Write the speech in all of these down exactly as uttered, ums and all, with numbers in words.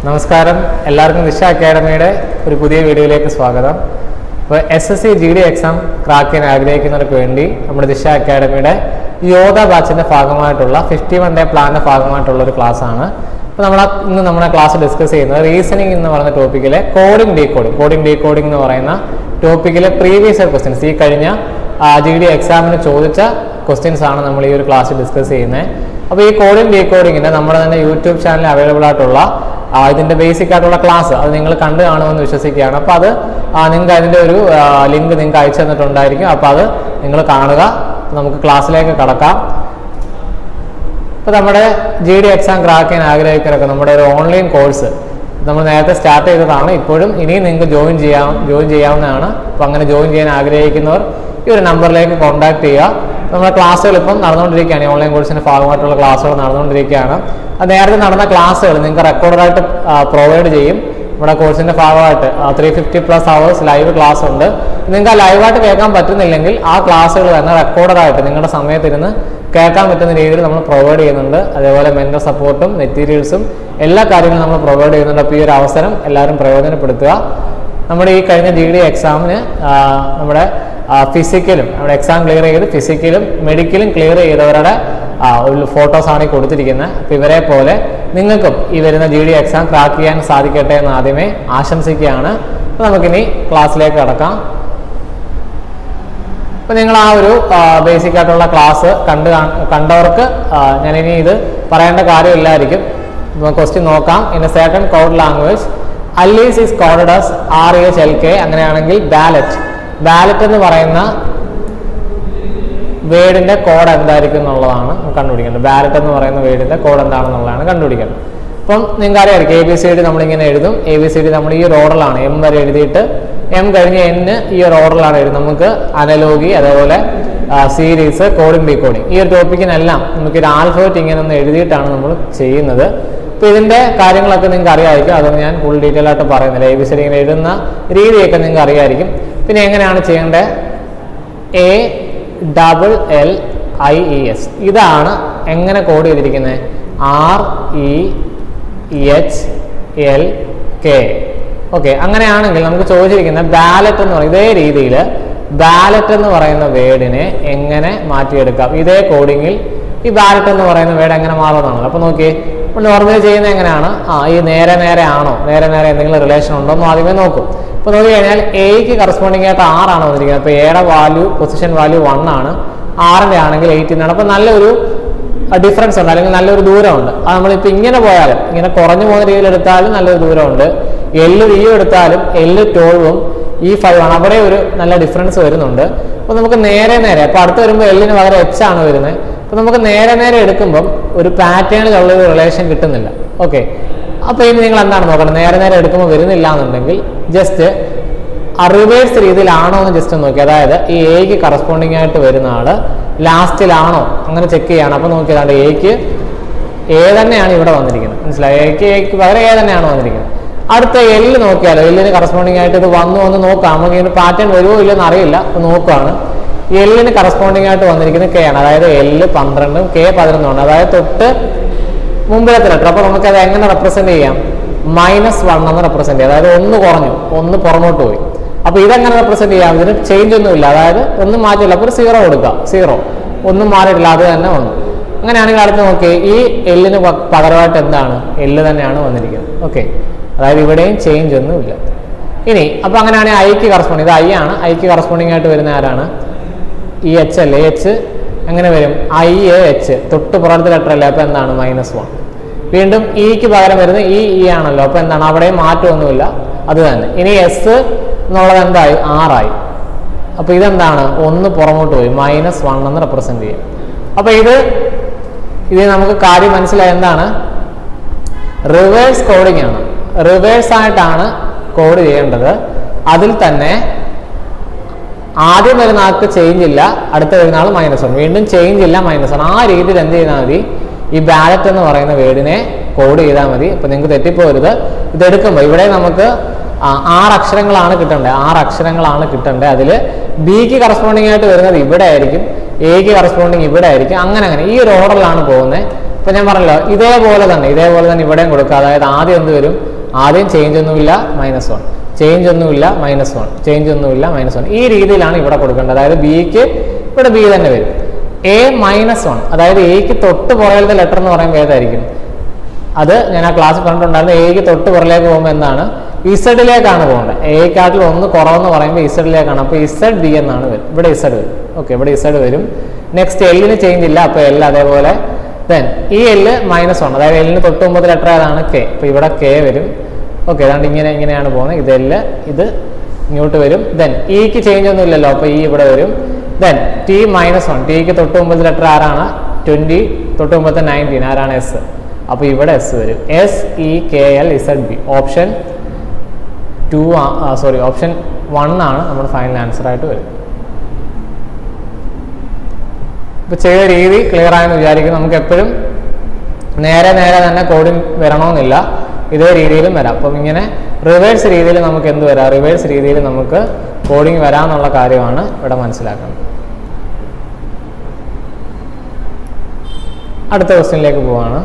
നമസ്കാരം, എല്ലാവർക്കും ദിശ അക്കാഡമിയുടെ ഒരു പുതിയ വീഡിയോയിലേക്ക് സ്വാഗതം. അപ്പോൾ S S C G D exam crack ചെയ്യാൻ ആഗ്രഹിക്കുന്നവർക്ക് വേണ്ടി നമ്മുടെ ദിശ അക്കാഡമിയുടെ യോധ ബാച്ചിൻ്റെ ഭാഗമായിട്ടുള്ള ഫിഫ്റ്റി വൺ ഡേ പ്ലാനിൻ്റെ ഭാഗമായിട്ടുള്ള ഒരു ക്ലാസ്സാണ്. അപ്പോൾ നമ്മൾ ഇന്ന് നമ്മുടെ ക്ലാസ് ഡിസ്കസ് ചെയ്യുന്നത് റീസണിങ് എന്ന് പറയുന്ന ടോപ്പിക്കിലെ കോഡിംഗ് ഡീകോഡിംഗ് കോഡിംഗ് ഡീകോഡിംഗ് എന്ന് പറയുന്ന ടോപ്പിക്കിലെ പ്രീവിയസ് ഇയർ ക്വസ്റ്റ്യൻസ്, ഈ കഴിഞ്ഞ ജി ഡി എക്സാമിന് ചോദിച്ച ക്വസ്റ്റ്യൻസ് ആണ് നമ്മൾ ഈ ഒരു ക്ലാസ്സിൽ ഡിസ്കസ് ചെയ്യുന്നത്. അപ്പോൾ ഈ കോഡിംഗ് ഡീകോഡിങ്ങിൻ്റെ നമ്മുടെ തന്നെ യൂട്യൂബ് ചാനലിൽ അവൈലബിൾ ആയിട്ടുള്ള ഇതിൻ്റെ ബേസിക് ആയിട്ടുള്ള ക്ലാസ് അത് നിങ്ങൾ കണ്ടു കാണുമെന്ന് വിശ്വസിക്കുകയാണ്. അപ്പോൾ അത് നിങ്ങൾക്ക് അതിൻ്റെ ഒരു ലിങ്ക് നിങ്ങൾക്ക് അയച്ചു തന്നിട്ടുണ്ടായിരിക്കും. അപ്പോൾ അത് നിങ്ങൾ കാണുക. നമുക്ക് ക്ലാസ്സിലേക്ക് കടക്കാം. ഇപ്പോൾ നമ്മുടെ ജി ഡി എക്സാം ക്രാക്ക് ചെയ്യാൻ ആഗ്രഹിക്കുന്നവരൊക്കെ നമ്മുടെ ഒരു ഓൺലൈൻ കോഴ്സ് നമ്മൾ നേരത്തെ സ്റ്റാർട്ട് ചെയ്തതാണ്. ഇപ്പോഴും ഇനിയും നിങ്ങൾക്ക് ജോയിൻ ചെയ്യാം ജോയിൻ ചെയ്യാവുന്നതാണ്. അപ്പോൾ അങ്ങനെ ജോയിൻ ചെയ്യാൻ ആഗ്രഹിക്കുന്നവർ ഈ ഒരു നമ്പറിലേക്ക് കോൺടാക്ട് ചെയ്യുക. നമ്മുടെ ക്ലാസ്സുകൾ ഇപ്പം നടന്നുകൊണ്ടിരിക്കുകയാണ്. ഈ ഓൺലൈൻ കോഴ്സിൻ്റെ ഭാഗമായിട്ടുള്ള ക്ലാസ്സുകൾ നടന്നുകൊണ്ടിരിക്കുകയാണ്. അത് നേരത്തെ നടന്ന ക്ലാസ്സുകൾ നിങ്ങൾക്ക് റെക്കോർഡായിട്ട് പ്രൊവൈഡ് ചെയ്യും. നമ്മുടെ കോഴ്സിൻ്റെ ഭാഗമായിട്ട് three fifty plus hours live class ഉണ്ട്. നിങ്ങൾക്ക് ആ ലൈവായിട്ട് കേൾക്കാൻ പറ്റുന്നില്ലെങ്കിൽ ആ ക്ലാസ്സുകൾ തന്നെ റെക്കോർഡായിട്ട് നിങ്ങളുടെ സമയത്തിരുന്ന് കേൾക്കാൻ പറ്റുന്ന രീതിയിൽ നമ്മൾ പ്രൊവൈഡ് ചെയ്യുന്നുണ്ട്. അതേപോലെ മെൻ്റൽ സപ്പോർട്ടും മെറ്റീരിയൽസും എല്ലാ കാര്യങ്ങളും നമ്മൾ പ്രൊവൈഡ് ചെയ്യുന്നുണ്ട്. അപ്പോൾ ഈ ഒരു അവസരം എല്ലാവരും പ്രയോജനപ്പെടുത്തുക. നമ്മുടെ ഈ കഴിഞ്ഞ ജി ഡി എക്സാമിന് നമ്മുടെ ഫിസിക്കലും നമ്മുടെ എക്സാം ക്ലിയർ ചെയ്ത് ഫിസിക്കലും മെഡിക്കലും ക്ലിയർ ചെയ്തവരുടെ ഒരു ഫോട്ടോസാണ് ഈ കൊടുത്തിരിക്കുന്നത്. അപ്പോൾ ഇവരെ പോലെ നിങ്ങൾക്കും ഈ വരുന്ന ജി ഡി എക്സാം ക്രാക്ക് ചെയ്യാൻ സാധിക്കട്ടെ എന്ന് ആദ്യമേ ആശംസിക്കുകയാണ്. അപ്പോൾ നമുക്കിനി ക്ലാസ്സിലേക്ക് കടക്കാം. അപ്പോൾ നിങ്ങൾ ആ ഒരു ബേസിക് ആയിട്ടുള്ള ക്ലാസ് കണ്ട് കണ്ടവർക്ക് ഞാനിനി ഇത് പറയേണ്ട കാര്യമില്ലായിരിക്കും. ക്വസ്റ്റ്യൻ നോക്കാം. In a certain code language allies is coded as R H L K. അങ്ങനെയാണെങ്കിൽ ബാലറ്റ് ബാലറ്റ് എന്ന് പറയുന്ന വേർഡിന്റെ കോഡ് എന്തായിരിക്കും എന്നുള്ളതാണ് കണ്ടുപിടിക്കേണ്ടത്. ബാലറ്റ് എന്ന് പറയുന്ന വേർഡിന്റെ കോഡ് എന്താണെന്നുള്ളതാണ് കണ്ടുപിടിക്കേണ്ടത്. അപ്പം നിങ്ങൾക്ക് അറിയാമായിരിക്കും, എ ബി സി ഡി നമ്മളിങ്ങനെ എഴുതും. എ ബി സി ഡി നമ്മൾ ഈ ഒരു ഓർഡറിലാണ് എം വരെ എഴുതിയിട്ട് എം കഴിഞ്ഞ് എന്ന് ഈ ഒരു ഓർഡറിലാണ് എഴുതുന്നത്. നമുക്ക് അനലോഗി, അതേപോലെ സീരീസ്, കോഡിംഗ് ഡീകോഡിംഗ് ഈ ഒരു ടോപ്പിക്കിനെല്ലാം നമുക്ക് ഒരു ആൽഫബറ്റ് ഇങ്ങനെ ഒന്ന് എഴുതിയിട്ടാണ് നമ്മൾ ചെയ്യുന്നത്. അപ്പോൾ ഇതിൻ്റെ കാര്യങ്ങളൊക്കെ നിങ്ങൾക്ക് അറിയാമായിരിക്കും. അതൊന്നും ഞാൻ ഫുൾ ഡീറ്റെയിൽ ആയിട്ട് പറയുന്നില്ല. എ ബി സി ഡി ഇങ്ങനെ എഴുതുന്ന രീതിയൊക്കെ നിങ്ങൾക്ക് അറിയാമായിരിക്കും. പിന്നെ എങ്ങനെയാണ് ചെയ്യേണ്ടത്? A double L I E S ഇതാണ് എങ്ങനെ കോഡ് ചെയ്തിരിക്കുന്നത്. R E H L K. Okay, അങ്ങനെയാണെങ്കിൽ നമുക്ക് ചോദിച്ചിരിക്കുന്നത് ബാലറ്റ് എന്ന് പറയും. ഇതേ രീതിയിൽ ബാലറ്റ് എന്ന് പറയുന്ന വേർഡിനെ എങ്ങനെ മാറ്റിയെടുക്കാം. ഇതേ കോഡിങ്ങിൽ ഈ ബാലറ്റ് എന്ന് പറയുന്ന വേർഡ് എങ്ങനെ മാറുന്നതാണല്ലോ. അപ്പോൾ നോക്കിയേ, ഇപ്പോൾ നോർമലി ചെയ്യുന്നത് എങ്ങനെയാണ്? ആ ഈ നേരെ നേരെ ആണോ, നേരെ നേരെ എന്തെങ്കിലും റിലേഷൻ ഉണ്ടോ എന്ന് ആദ്യമേ നോക്കും. ഇപ്പോൾ നോക്കി കഴിഞ്ഞാൽ എയ്ക്ക് കറസ്പോണ്ടിങ് ആയിട്ട് ആറാണ് വന്നിരിക്കുന്നത്. അപ്പോൾ എയുടെ വാല്യൂ പൊസിഷൻ വാല്യൂ വൺ ആണ്, ആറിൻ്റെ ആണെങ്കിൽ എയ്റ്റീൻ ആണ്. അപ്പോൾ നല്ലൊരു ഡിഫറൻസ് ഉണ്ട്, അല്ലെങ്കിൽ നല്ലൊരു ദൂരമുണ്ട്. അത് നമ്മളിപ്പോൾ ഇങ്ങനെ പോയാലും ഇങ്ങനെ കുറഞ്ഞു പോകുന്ന രീതിയിൽ എടുത്താലും നല്ലൊരു ദൂരമുണ്ട്. എല്ല് വിയും എടുത്താലും എല്ല് ട്വൽവും ഈ ഫൈവ് ആണ്, അവിടെ ഒരു നല്ല ഡിഫറൻസ് വരുന്നുണ്ട്. അപ്പോൾ നമുക്ക് നേരെ നേരെ അപ്പോൾ അടുത്ത് വരുമ്പോൾ എല്ലിന് പകരം എച്ച് ആണ് വരുന്നത്. അപ്പോൾ നമുക്ക് നേരെ നേരെ എടുക്കുമ്പം ഒരു പാറ്റേണിലുള്ള ഒരു റിലേഷൻ കിട്ടുന്നില്ല. ഓക്കെ, അപ്പോൾ ഇനി നിങ്ങൾ എന്താണ് നോക്കണം? നേരെ നേരെ എടുക്കുമ്പോൾ വരുന്നില്ല എന്നുണ്ടെങ്കിൽ ജസ്റ്റ് ആ റിവേഴ്സ് രീതിയിലാണോ എന്ന് ജസ്റ്റ് നോക്കി. അതായത് ഈ എക്ക് കറസ്പോണ്ടിങ് ആയിട്ട് വരുന്ന ആൾ ലാസ്റ്റിലാണോ അങ്ങനെ ചെക്ക് ചെയ്യാണ്. അപ്പോൾ നോക്കിയതാണ് എക്ക് എ തന്നെയാണ് ഇവിടെ വന്നിരിക്കുന്നത്. മനസ്സിലായി? എക്ക് എക്ക് പകരം എ തന്നെയാണ് വന്നിരിക്കുന്നത്. അടുത്ത എല്ല് നോക്കിയാലോ, എല്ലിന് കറസ്പോണ്ടിങ് ആയിട്ട് ഇത് വന്നു എന്ന് നോക്കാം. നമുക്ക് ഇതിന് പാറ്റേൺ വരുമോ ഇല്ലെന്ന് അറിയില്ല. അപ്പോൾ നോക്കുകയാണ്. എല്ലിന് കറസ്പോണ്ടിങ് ആയിട്ട് വന്നിരിക്കുന്നത് കെ ആണ്. അതായത് എല്ല് പന്ത്രണ്ടും കെ പതിനൊന്നും ആണ്. അതായത് തൊട്ട് മുമ്പിലത്തെ ലെറ്റർ. അപ്പോൾ നമുക്കത് എങ്ങനെ റെപ്രസെന്റ് ചെയ്യാം? മൈനസ് വൺ എന്ന് റെപ്രസെന്റ് ചെയ്യാം. അതായത് ഒന്ന് കുറഞ്ഞു, ഒന്ന് പുറമോട്ട് പോയി. അപ്പോൾ ഇതെങ്ങനെ റെപ്രസെന്റ് ചെയ്യാം? ഇതിന് ചേഞ്ച് ഒന്നുമില്ല, അതായത് ഒന്നും മാറ്റില്ല. അപ്പോൾ ഒരു സീറോ കൊടുക്കുക. സീറോ, ഒന്നും മാറിയിട്ടില്ല, അത് തന്നെ വന്നു. അങ്ങനെയാണെങ്കിൽ അടുത്ത് നോക്കി, ഈ എല്ലിന് പകരമായിട്ട് എന്താണ്? എല്ല് തന്നെയാണ് വന്നിരിക്കുന്നത്. ഓക്കെ, അതായത് ഇവിടെയും ചേഞ്ച് ഒന്നുമില്ല. ഇനി അപ്പോൾ അങ്ങനെയാണെങ്കിൽ ഐക്ക് കറസ്പോണ്ടിങ്, ഇത് ഐ ആണ്. ഐക്ക് കറസ്പോണ്ടിങ് ആയിട്ട് വരുന്ന ആരാണ്? ഈ എച്ച് അല്ലേ? എച്ച് എങ്ങനെ വരും? ഐ എ എച്ച്, തൊട്ട് പുറത്തെ ലെറ്റർ അല്ലേ? അപ്പോൾ എന്താണ്? Minus one. വീണ്ടും ഇക്ക് പകരം വരുന്നത് ഈ ഇ ആണല്ലോ. അപ്പോൾ എന്താണ്? അവിടെയും മാറ്റമൊന്നുമില്ല, അത് തന്നെ. ഇനി എസ് എന്നുള്ളത് എന്തായി? ആറായി. അപ്പോൾ ഇതെന്താണ്? ഒന്ന് പുറമോട്ട് പോയി, മൈനസ് വൺ എന്ന് റെപ്രസെന്റ് ചെയ്യും. അപ്പോൾ ഇത് ഇത് നമുക്ക് കാര്യം മനസ്സിലായി. എന്താണ്? റിവേഴ്സ് കോഡിംഗ് ആണ്. റിവേഴ്സ് ആയിട്ടാണ് കോഡ് ചെയ്യേണ്ടത്. അതിൽ തന്നെ ആദ്യം വരുന്ന ആൾക്ക് ചേഞ്ച് ഇല്ല, അടുത്ത വരുന്ന ആൾ മൈനസ് വൺ, വീണ്ടും ചേഞ്ച് ഇല്ല, മൈനസ് വൺ. ആ രീതിയിൽ എന്ത് ചെയ്താൽ മതി? ഈ ബാലറ്റ് എന്ന് പറയുന്ന വേർഡിനെ കോഡ് ചെയ്താൽ മതി. അപ്പോൾ നിങ്ങൾക്ക് തെറ്റിപ്പോരുത്. ഇതെടുക്കുമ്പോൾ ഇവിടെ നമുക്ക് ആറ് അക്ഷരങ്ങളാണ് കിട്ടേണ്ടത്. ആറ് അക്ഷരങ്ങളാണ് കിട്ടേണ്ടത്. അതിൽ ബിക്ക് കറസ്പോണ്ടിങ് ആയിട്ട് വരുന്നത് ഇവിടെ ആയിരിക്കും, എക്ക് കറസ്പോണ്ടിങ് ഇവിടെ ആയിരിക്കും. അങ്ങനെ അങ്ങനെ ഈ ഒരു ഓർഡറിലാണ് പോകുന്നത്. ഇപ്പൊ ഞാൻ പറഞ്ഞല്ലോ ഇതേപോലെ തന്നെ ഇതേപോലെ തന്നെ ഇവിടെയും കൊടുക്കുക. അതായത് ആദ്യം എന്ത് വരും, ആദ്യം ചേഞ്ച് ഒന്നുമില്ല മൈനസ് വൺ, ചേഞ്ച് ഒന്നുമില്ല മൈനസ് വൺ, ചേഞ്ച് ഒന്നുമില്ല മൈനസ് വൺ. ഈ രീതിയിലാണ് ഇവിടെ കൊടുക്കേണ്ടത്. അതായത് ബിക്ക് ഇവിടെ ബി തന്നെ വരും. എ മൈനസ് വൺ, അതായത് എക്ക് തൊട്ട് പുറകിലത്തെ ലെറ്റർ എന്ന് പറയുമ്പോൾ ഏതായിരിക്കും? അത് ഞാൻ ആ ക്ലാസ് പറഞ്ഞിട്ടുണ്ടായിരുന്നു. എക്ക് തൊട്ട് പുറകിലേക്ക് പോകുമ്പോൾ എന്താണ്? ഇസഡിലേക്കാണ് പോകേണ്ടത്. എക്കാട്ടിൽ ഒന്ന് കുറവെന്ന് പറയുമ്പോൾ ഇസഡിലേക്കാണ്. അപ്പോൾ ഇസഡ് ബി എന്നാണ് വരും. ഇവിടെ ഇസഡ് വരും. ഓക്കെ, ഇവിടെ ഇസഡ് വരും. നെക്സ്റ്റ് എല്ലിന് ചേഞ്ച് ഇല്ല, അപ്പോൾ എൽ അതേപോലെ. ദെൻ ഈ എല്ല് മൈനസ് വൺ, അതായത് എല്ലിന് തൊട്ട് മുമ്പത്തെ ലെറ്റർ ഏതാണ്? കെ. അപ്പോൾ ഇവിടെ കെ വരും. ഓക്കെ, അതുകൊണ്ട് ഇങ്ങനെ ഇങ്ങനെയാണ് പോകുന്നത്. ഇത് എല്ല്, ഇത് ഇങ്ങോട്ട് വരും. ദെൻ ഇക്ക് ചേഞ്ച് ഒന്നും ഇല്ലല്ലോ, അപ്പോൾ ഈ ഇവിടെ വരും. ദെൻ ടി മൈനസ് വൺ, ടിക്ക് തൊട്ട് മുമ്പത്തെ ലെറ്റർ ആരാണ്? ട്വൻറ്റി, തൊട്ട് മുമ്പത്തെ നയൻറ്റീൻ ആരാണ്? എസ്. അപ്പോൾ ഇവിടെ എസ് വരും. S E K L Z B. Option two sorry option one ആണ് നമ്മുടെ ഫൈനൽ ആൻസർ ആയിട്ട് വരും. ഇപ്പോൾ ചെയ്ത രീതി ക്ലിയർ ആയെന്ന് വിചാരിക്കുന്നു. നമുക്ക് എപ്പോഴും നേരെ നേരെ തന്നെ കോഡിങ് വരണമെന്നില്ല, ഇതേ രീതിയിലും വരാം. അപ്പം ഇങ്ങനെ റിവേഴ്സ് രീതിയിൽ നമുക്ക് എന്ത് വരാം? റിവേഴ്സ് രീതിയിൽ നമുക്ക് കോഡിങ് വരാമെന്നുള്ള കാര്യമാണ് ഇവിടെ മനസ്സിലാക്കുന്നത്. അടുത്ത ക്വസ്റ്റ്യനിലേക്ക് പോവാണ്.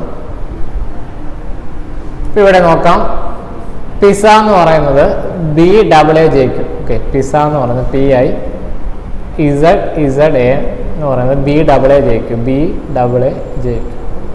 ഇവിടെ നോക്കാം. പിസ എന്ന് പറയുന്നത് ബി ഡബിൾ എ ജെക്ക്. ഓക്കെ, പിസ എന്ന് പറയുന്നത് P I Z Z A എന്ന് പറയുന്നത് ബി ഡബിൾ എ ജെക്ക്, ബി ഡബിൾ എ ജെക്ക്.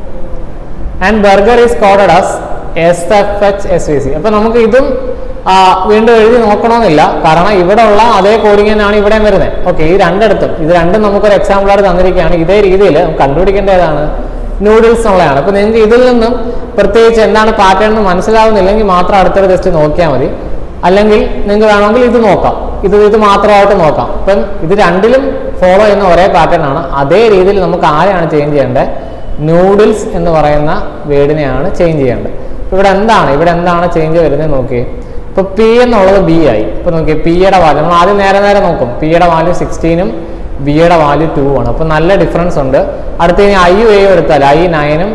And burger is coded as S F H S V C. അപ്പൊ നമുക്ക് ഇതും വീണ്ടും എഴുതി നോക്കണമെന്നില്ല, കാരണം ഇവിടെ ഉള്ള അതേ കോഡിങ് തന്നെയാണ് ഇവിടെയും വരുന്നത്. ഓക്കെ, ഈ രണ്ടിടത്തും ഇത് രണ്ടും നമുക്കൊരു എക്സാമ്പിളായിട്ട് തന്നിരിക്കുകയാണ്. ഇതേ രീതിയിൽ നമുക്ക് കണ്ടുപിടിക്കേണ്ട ഏതാണ്? നൂഡിൽസ് എന്നുള്ളതാണ്. അപ്പൊ നിങ്ങൾക്ക് ഇതിൽ നിന്നും പ്രത്യേകിച്ച് എന്താണ് പാറ്റേൺ എന്ന് മനസ്സിലാവുന്നില്ലെങ്കിൽ മാത്രം അടുത്തൊരു ജസ്റ്റ് നോക്കിയാൽ മതി. അല്ലെങ്കിൽ നിങ്ങൾക്ക് വേണമെങ്കിൽ ഇത് നോക്കാം, ഇത് ഇത് മാത്രമായിട്ട് നോക്കാം. അപ്പം ഇത് രണ്ടിലും ഫോളോ ചെയ്യുന്ന ഒരേ പാറ്റേൺ ആണ്. അതേ രീതിയിൽ നമുക്ക് ആരെയാണ് ചേഞ്ച് ചെയ്യേണ്ടത്? നൂഡിൽസ് എന്ന് പറയുന്ന വേർഡിനെയാണ് ചേഞ്ച് ചെയ്യേണ്ടത്. ഇവിടെ എന്താണ് ഇവിടെ എന്താണ് ചേഞ്ച് വരുന്നത് നോക്കി. ഇപ്പൊ പി എന്നുള്ളത് ബി ആയി. ഇപ്പൊ നോക്കി, പിയുടെ വാല്യൂ നമ്മൾ ആദ്യം നേരെ നേരെ നോക്കും. പിയുടെ വാല്യൂ സിക്സ്റ്റീനും ബിയുടെ വാല്യൂ ടു ആണ്. അപ്പൊ നല്ല ഡിഫറൻസ് ഉണ്ട്. അടുത്ത ഇനി ഐയും എയും എടുത്താൽ ഐ നയനും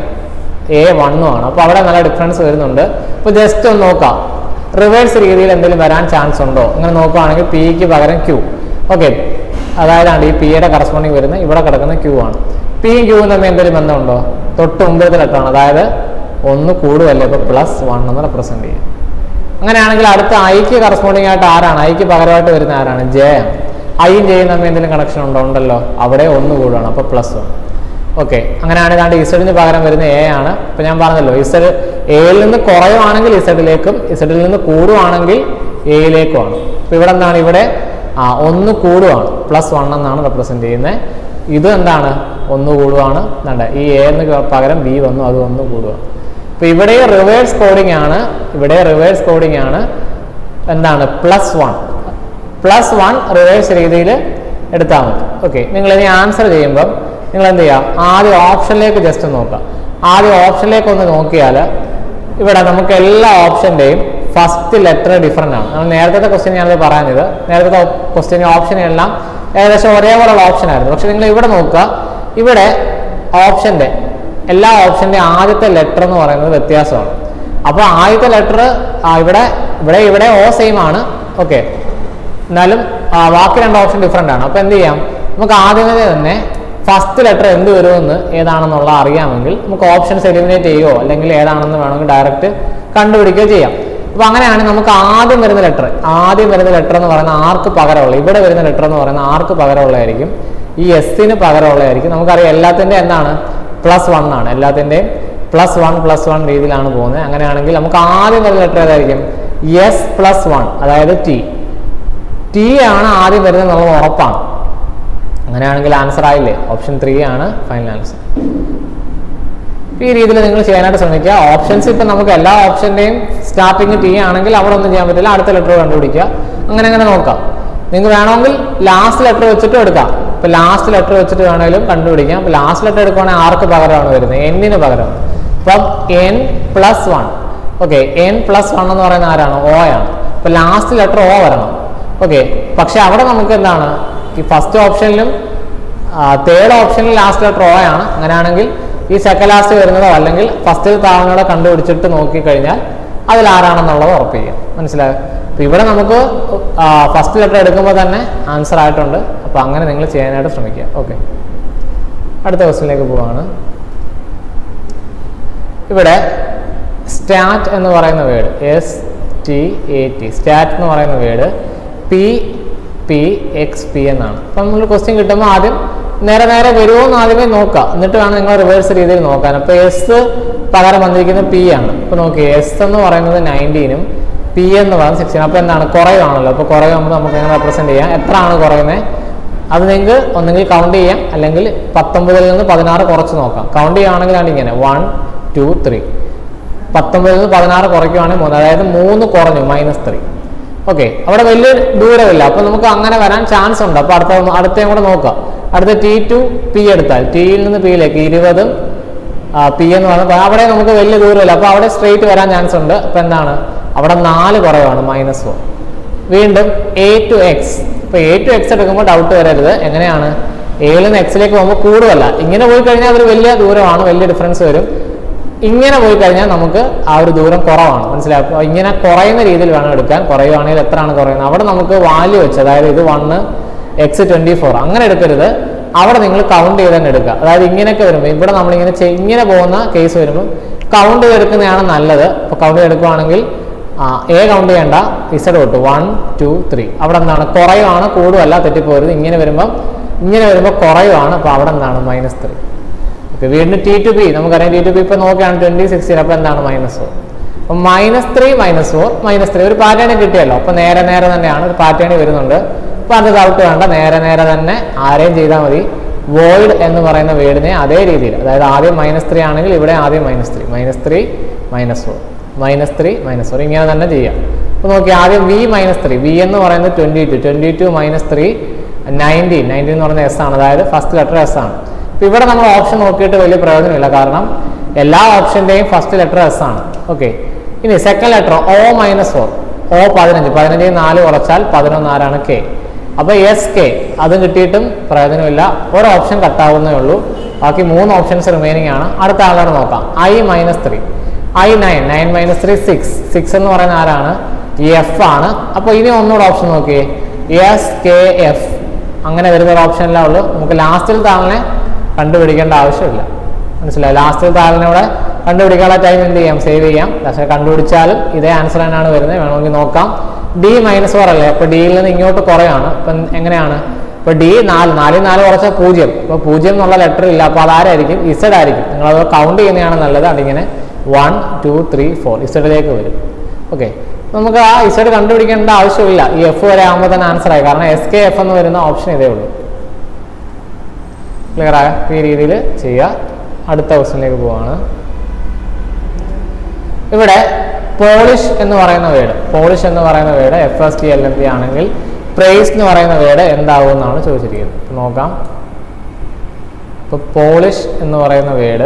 എ വണ്ണും ആണ്. അപ്പൊ അവിടെ നല്ല ഡിഫറൻസ് വരുന്നുണ്ട്. ഇപ്പൊ ജസ്റ്റ് ഒന്ന് നോക്കാം, റിവേഴ്സ് രീതിയിൽ എന്തെങ്കിലും വരാൻ ചാൻസ് ഉണ്ടോ? ഇങ്ങനെ നോക്കുകയാണെങ്കിൽ പിക്ക് പകരം ക്യൂ. ഓക്കെ, അതായതാണ് ഈ പിയുടെ കറസ്പോണ്ടിങ് വരുന്നത് ഇവിടെ കിടക്കുന്ന ക്യൂ ആണ്. പിയും ക്യൂവും തമ്മിൽ എന്തെങ്കിലും ബന്ധമുണ്ടോ? തൊട്ട് മുമ്പത്തെ ലെറ്ററാണ്, അതായത് ഒന്ന് കൂടുമല്ലേ, ഇപ്പൊ പ്ലസ് വൺ എന്ന് റെപ്രസെന്റ് ചെയ്യും. അങ്ങനെയാണെങ്കിൽ അടുത്ത ഐക്ക് കറസ്പോണ്ടിങ് ആയിട്ട് ആരാണ്? ഐക്ക് പകരമായിട്ട് വരുന്ന ആരാണ്? ജെ ആണ്. ഐയും ജെയും തമ്മിൽ എന്തെങ്കിലും കണക്ഷൻ ഉണ്ടോ? ഉണ്ടല്ലോ, അവിടെ ഒന്ന് കൂടുകയാണ്, അപ്പൊ പ്ലസ് വൺ. ഓക്കെ, അങ്ങനെയാണെങ്കിൽ ഇസഡിന് പകരം വരുന്ന എ ആണ്. ഇപ്പൊ ഞാൻ പറഞ്ഞല്ലോ, ഇസഡ് എയിൽ നിന്ന് കുറയുവാണെങ്കിൽ ഇസഡിലേക്കും, ഇസഡിൽ നിന്ന് കൂടുവാണെങ്കിൽ എയിലേക്കുമാണ്. അപ്പൊ ഇവിടെ എന്താണ്? ഇവിടെ ആ ഒന്ന് കൂടുവാണ്, പ്ലസ് വൺ എന്നാണ് റെപ്രസെന്റ് ചെയ്യുന്നത്. ഇത് എന്താണ്? ഒന്ന് കൂടുവാണ്. എന്താ ഈ എ എന്ന് പകരം ബി വന്നു, അത് ഒന്ന് കൂടുക. അപ്പൊ ഇവിടെ റിവേഴ്സ് കോഡിംഗ് ആണ്, ഇവിടെ റിവേഴ്സ് കോഡിംഗ് ആണ്. എന്താണ്? Plus one plus one reverse രീതിയിൽ എടുത്താൽ മതി. ഓക്കെ, നിങ്ങൾ ഇനി ആൻസർ ചെയ്യുമ്പം നിങ്ങൾ എന്ത് ചെയ്യാം? ആദ്യം ഓപ്ഷനിലേക്ക് ജസ്റ്റ് നോക്കാം. ആദ്യം ഓപ്ഷനിലേക്ക് ഒന്ന് നോക്കിയാൽ ഇവിടെ നമുക്ക് എല്ലാ ഓപ്ഷന്റെയും ഫസ്റ്റ് ലെറ്റർ ഡിഫറെന്റ് ആണ്. നമ്മൾ നേരത്തെ ക്വസ്റ്റ്യൻ ഞാനത് പറഞ്ഞത്, നേരത്തെ ക്വസ്റ്റ്യൻ ഓപ്ഷനെല്ലാം ഏകദേശം ഒരേപോലെയുള്ള ഓപ്ഷൻ ആയിരുന്നു. പക്ഷെ നിങ്ങൾ ഇവിടെ നോക്കുക, ഇവിടെ ഓപ്ഷന്റെ എല്ലാ ഓപ്ഷന്റെ ആദ്യത്തെ ലെറ്റർ എന്ന് പറയുന്നത് വ്യത്യാസമാണ്. അപ്പോൾ ആദ്യത്തെ ലെറ്റർ ഇവിടെ ഇവിടെ ഇവിടെ ഓ സെയിം ആണ്. ഓക്കെ, എന്നാലും ബാക്കി രണ്ട് ഓപ്ഷൻ ഡിഫറെന്റ് ആണ്. അപ്പൊ എന്ത് ചെയ്യാം? നമുക്ക് ആദ്യമേ തന്നെ ഫസ്റ്റ് ലെറ്റർ എന്ത് വരുമെന്ന് ഏതാണെന്നുള്ള അറിയാമെങ്കിൽ നമുക്ക് ഓപ്ഷൻസ് എലിമിനേറ്റ് ചെയ്യുകയോ അല്ലെങ്കിൽ ഏതാണെന്ന് വേണമെങ്കിൽ ഡയറക്റ്റ് കണ്ടുപിടിക്കുകയോ ചെയ്യാം. അപ്പൊ അങ്ങനെയാണ് നമുക്ക് ആദ്യം വരുന്ന ലെറ്റർ ആദ്യം വരുന്ന ലെറ്റർ എന്ന് പറയുന്ന ആർക്ക് പകരമുള്ള, ഇവിടെ വരുന്ന ലെറ്റർ എന്ന് പറയുന്ന ആർക്ക് പകരമുള്ളതായിരിക്കും? ഈ എസിന് പകരമുള്ളതായിരിക്കും. നമുക്കറിയാം എല്ലാത്തിൻ്റെ എന്താണ്? പ്ലസ് വൺ ആണ്. എല്ലാത്തിൻ്റെയും പ്ലസ് വൺ പ്ലസ് വൺ രീതിയിലാണ് പോകുന്നത്. അങ്ങനെയാണെങ്കിൽ നമുക്ക് ആദ്യം വരുന്ന ലെറ്റർ ഏതായിരിക്കും? എസ് പ്ലസ് വൺ, അതായത് ടി. ടി ആണ് ആദ്യം വരുന്നത് എന്നുള്ളത് ഉറപ്പാണ്. അങ്ങനെയാണെങ്കിൽ ആൻസർ ആയില്ലേ? ഓപ്ഷൻ ത്രീ ആണ് ഫൈനൽ ആൻസർ. ഈ രീതിയിൽ നിങ്ങൾ ചെയ്യാനായിട്ട് ശ്രമിക്കുക. ഓപ്ഷൻസ് ഇപ്പം നമുക്ക് എല്ലാ ഓപ്ഷന്റെയും സ്റ്റാർട്ടിങ് ടി ആണെങ്കിൽ അവിടെ ഒന്നും ചെയ്യാൻ പറ്റില്ല, അടുത്ത ലെറ്റർ കണ്ടുപിടിക്കുക. അങ്ങനെ അങ്ങനെ നോക്കാം. നിങ്ങൾക്ക് വേണമെങ്കിൽ ലാസ്റ്റ് ലെറ്റർ വെച്ചിട്ടും എടുക്കാം. ഇപ്പൊ ലാസ്റ്റ് ലെറ്റർ വെച്ചിട്ട് വേണമെങ്കിലും കണ്ടുപിടിക്കാം. അപ്പൊ ലാസ്റ്റ് ലെറ്റർ എടുക്കുകയാണെങ്കിൽ ആർക്ക് പകരമാണ് വരുന്നത്? എന്നിന് പകരമാണ്. അപ്പം N plus one. Okay, N plus one എന്ന് പറയുന്ന ആരാണ്? ഓ ആണ്. അപ്പൊ ലാസ്റ്റ് ലെറ്റർ ഓ വരണം. ഓക്കെ, പക്ഷെ അവിടെ നമുക്ക് എന്താണ്? ഈ ഫസ്റ്റ് ഓപ്ഷനിലും തേർഡ് ഓപ്ഷനിലും ലാസ്റ്റ് ലെറ്റർ ഓ ആണ്. അങ്ങനെയാണെങ്കിൽ ഈ സെക്കൻഡ് ലാസ്റ്റ് വരുന്നതോ അല്ലെങ്കിൽ ഫസ്റ്റ് താഴ്ന്നതോ കണ്ടുപിടിച്ചിട്ട് നോക്കിക്കഴിഞ്ഞാൽ അതിൽ ആരാണെന്നുള്ളത് ഉറപ്പിക്കുക. മനസ്സിലായോ? അപ്പൊ ഇവിടെ നമുക്ക് ഫസ്റ്റ് ലെറ്റർ എടുക്കുമ്പോൾ തന്നെ ആൻസർ ആയിട്ടുണ്ട്. അപ്പൊ അങ്ങനെ നിങ്ങൾ ചെയ്യാനായിട്ട് ശ്രമിക്കുക. ഓക്കെ, അടുത്ത ക്വസ്റ്റ്യനിലേക്ക് പോവാണ്. ഇവിടെ സ്റ്റാറ്റ് എന്ന് പറയുന്ന word S T A T stat എന്ന് പറയുന്ന word P P X P എന്നാണ്. അപ്പം നമ്മൾ ക്വസ്റ്റ്യൻ കിട്ടുമ്പോൾ ആദ്യം നേരെ നേരെ വരുമോ എന്ന് ആദ്യമേ നോക്കുക, എന്നിട്ട് വേണം നിങ്ങൾ റിവേഴ്സ് രീതിയിൽ നോക്കാൻ. അപ്പോൾ എസ് പകരം വന്നിരിക്കുന്നത് പി ആണ്. അപ്പോൾ നോക്കി എസ് എന്ന് പറയുന്നത് നയൻറ്റീനും പി എന്ന് പറയുന്നത് സിക്സ്റ്റീൻ. അപ്പോൾ എന്താണ് കുറയുവാണല്ലോ. അപ്പോൾ കുറയുമ്പോൾ നമുക്ക് എങ്ങനെ റെപ്രസെൻറ്റ് ചെയ്യാം, എത്ര ആണ് കുറയുന്നത് അത് നിങ്ങൾക്ക് ഒന്നെങ്കിൽ കൗണ്ട് ചെയ്യാം, അല്ലെങ്കിൽ പത്തൊമ്പതിൽ നിന്ന് പതിനാറ് കുറച്ച് നോക്കാം. കൗണ്ട് ചെയ്യുകയാണെങ്കിലാണ് ഇങ്ങനെ വൺ ടു ത്രീ, പത്തൊമ്പതിൽ നിന്ന് പതിനാറ് കുറയ്ക്കുകയാണെങ്കിൽ മൂന്ന്, അതായത് മൂന്ന് കുറഞ്ഞു മൈനസ് ത്രീ. ഓക്കെ, അവിടെ വലിയ ദൂരമില്ല. അപ്പോൾ നമുക്ക് അങ്ങനെ വരാൻ ചാൻസ് ഉണ്ട്. അപ്പോൾ അടുത്ത അടുത്തയും കൂടെ നോക്കാം. അടുത്ത ടി ടു പി എടുത്താൽ ടിയിൽ നിന്ന് പിയിലേക്ക് ഇരുപതും പി എന്ന് പറഞ്ഞാൽ അവിടെ നമുക്ക് വലിയ ദൂരമില്ല. അപ്പോൾ അവിടെ സ്ട്രെയിറ്റ് വരാൻ ചാൻസ് ഉണ്ട്. അപ്പോൾ എന്താണ് അവിടെ നാല് കുറവാണ് മൈനസ് ഫോർ. വീണ്ടും എ ടു എക്സ്. ഇപ്പോൾ എ ടു എക്സ് എടുക്കുമ്പോൾ ഡൗട്ട് വരരുത്, എങ്ങനെയാണ് എയിൽ നിന്ന് എക്സിലേക്ക് പോകുമ്പോൾ കൂടുതലല്ല. ഇങ്ങനെ പോയി കഴിഞ്ഞാൽ അതൊരു വലിയ ദൂരമാണ്, വലിയ ഡിഫറൻസ് വരും. ഇങ്ങനെ പോയി കഴിഞ്ഞാൽ നമുക്ക് ആ ഒരു ദൂരം കുറവാണ്, മനസ്സിലായി. അപ്പോൾ ഇങ്ങനെ കുറയുന്ന രീതിയിൽ വേണം എടുക്കാൻ. കുറയുവാണെങ്കിൽ എത്രയാണ് കുറയുന്നത് അവിടെ നമുക്ക് വാല്യൂ വെച്ച്, അതായത് ഇത് വണ്ണ് എക്സ് ട്വൻറ്റി ഫോർ അങ്ങനെ എടുക്കരുത്. അവിടെ നിങ്ങൾ കൗണ്ട് ചെയ്ത് തന്നെ എടുക്കുക. അതായത് ഇങ്ങനെയൊക്കെ വരുമ്പോൾ ഇവിടെ നമ്മളിങ്ങനെ ഇങ്ങനെ പോകുന്ന കേസ് വരുമ്പോൾ കൗണ്ട് ചെയ്തെടുക്കുന്നതാണ് നല്ലത്. അപ്പോൾ കൗണ്ട് ചെയ്തെടുക്കുകയാണെങ്കിൽ എ കൗണ്ട് ചെയ്യേണ്ട, ഇസഡ് തൊട്ട് വൺ ടു ത്രീ. അവിടെ എന്താണ് കുറയുവാണ്, കൂടുമല്ല, തെറ്റിപ്പോരുത്. ഇങ്ങനെ വരുമ്പം ഇങ്ങനെ വരുമ്പോൾ കുറയുവാണ്. അപ്പോൾ അവിടെ എന്താണ് മൈനസ് ത്രീ. ഓക്കെ, വീണ്ടും ടി ടു ബി നമുക്കറിയാം. ടി ടു ബി ഇപ്പോൾ നോക്കുകയാണ് ട്വൻറ്റി സിക്സ്റ്റീൻ. അപ്പോൾ എന്താണ് മൈനസ് ഫോർ. അപ്പം minus three minus four minus three ഒരു പാറ്റേൺ കിട്ടിയല്ലോ. അപ്പോൾ നേരെ നേരെ തന്നെയാണ് ഒരു പാറ്റേൺ വരുന്നുണ്ട്. അപ്പോൾ അത് ഡൗട്ട് വേണ്ട, നേരെ നേരെ തന്നെ ആരെയും ചെയ്താൽ മതി. വോയിഡ് എന്ന് പറയുന്ന വേർഡിനെ അതേ രീതിയിൽ, അതായത് ആദ്യം മൈനസ് ത്രീ ആണെങ്കിൽ ഇവിടെ ആദ്യം minus three minus three minus four minus three minus four ഇങ്ങനെ തന്നെ ചെയ്യാം. അപ്പോൾ നോക്കി ആദ്യം വി മൈനസ് ത്രീ. വി എന്ന് പറയുന്നത് twenty two twenty two minus three nineteen. Nineteen എന്ന് പറയുന്നത് എസ് ആണ്, അതായത് ഫസ്റ്റ് ലെറ്റർ എസ് ആണ്. അപ്പോൾ ഇവിടെ നമ്മൾ ഓപ്ഷൻ നോക്കിയിട്ട് വലിയ പ്രയോജനമില്ല, കാരണം എല്ലാ ഓപ്ഷൻ്റെയും ഫസ്റ്റ് ലെറ്റർ എസ് ആണ്. ഓക്കെ, ഇനി second letter O minus four. O പതിനഞ്ച്. പതിനഞ്ചിൽ നാല് കുറച്ചാൽ പതിനൊന്ന് ആരാണ് കെ. അപ്പോൾ എസ് കെ അതും കിട്ടിയിട്ടും പ്രയോജനമില്ല, ഒരു ഓപ്ഷൻ കട്ടാവുന്നേ ഉള്ളൂ. ബാക്കി മൂന്ന് ഓപ്ഷൻസ് റിമൈനിങ് ആണ്. അടുത്ത ആളാണ് നോക്കാം. I minus three. I nine. Nine minus three six. Six എന്ന് പറയുന്ന ആരാണ് എഫ് ആണ്. അപ്പോൾ ഇനി ഒന്നുകൂടെ ഓപ്ഷൻ നോക്കിയേ, എസ് കെ എഫ് അങ്ങനെ വരുന്ന ഒരു ഓപ്ഷനിലേ ഉള്ളൂ. നമുക്ക് ലാസ്റ്റിൽ താളിനെ കണ്ടുപിടിക്കേണ്ട ആവശ്യമില്ല, മനസ്സിലായി. ലാസ്റ്റിൽ താളിനെ ഇവിടെ കണ്ടുപിടിക്കാനുള്ള ടൈം എന്ത് ചെയ്യാം, സേവ് ചെയ്യാം. പക്ഷേ കണ്ടുപിടിച്ചാലും ഇതേ ആൻസർ തന്നെയാണ് വരുന്നത്. വേണമെങ്കിൽ നോക്കാം. ഡി മൈനസ് ഫോർ അല്ലേ, അപ്പോൾ ഡിയിൽ നിന്ന് ഇങ്ങോട്ട് കുറയാണ്. അപ്പം എങ്ങനെയാണ്, ഇപ്പോൾ ഡി നാല്. നാലിൽ നാല് കുറച്ചാൽ പൂജ്യം. അപ്പോൾ പൂജ്യം എന്നുള്ള ലെറ്റർ ഇല്ല, അപ്പോൾ അതാരായിരിക്കും, ഇസഡ് ആയിരിക്കും. നിങ്ങളത് കൗണ്ട് ചെയ്യുന്നതാണ് നല്ലത്. അതിങ്ങനെ വൺ ടു ത്രീ ഫോർ ഇസഡിലേക്ക് വരും. ഓക്കെ, നമുക്ക് ആ ഇസഡ് കണ്ടുപിടിക്കേണ്ട ആവശ്യമില്ല. ഈ എഫ് വരെ ആകുമ്പോൾ തന്നെ ആൻസർ ആയി, കാരണം എസ് കെ എഫ് എന്ന് വരുന്ന ഓപ്ഷൻ ഇതേ ഉള്ളൂ. ക്ലിയർ ആയ ഈ രീതിയിൽ ചെയ്യുക. അടുത്ത ക്വസ്റ്റ്യനിലേക്ക് പോവാണ്. ഇവിടെ പോളിഷ് എന്ന് പറയുന്ന വേർഡ്, പോളിഷ് എന്ന് പറയുന്ന word F S T L M P ആണെങ്കിൽ പ്രൈസ് എന്ന് പറയുന്ന വേർഡ് എന്താവും എന്നാണ് ചോദിച്ചിരിക്കുന്നത്. നോക്കാം. ഇപ്പോൾ പോളിഷ് എന്ന് പറയുന്ന word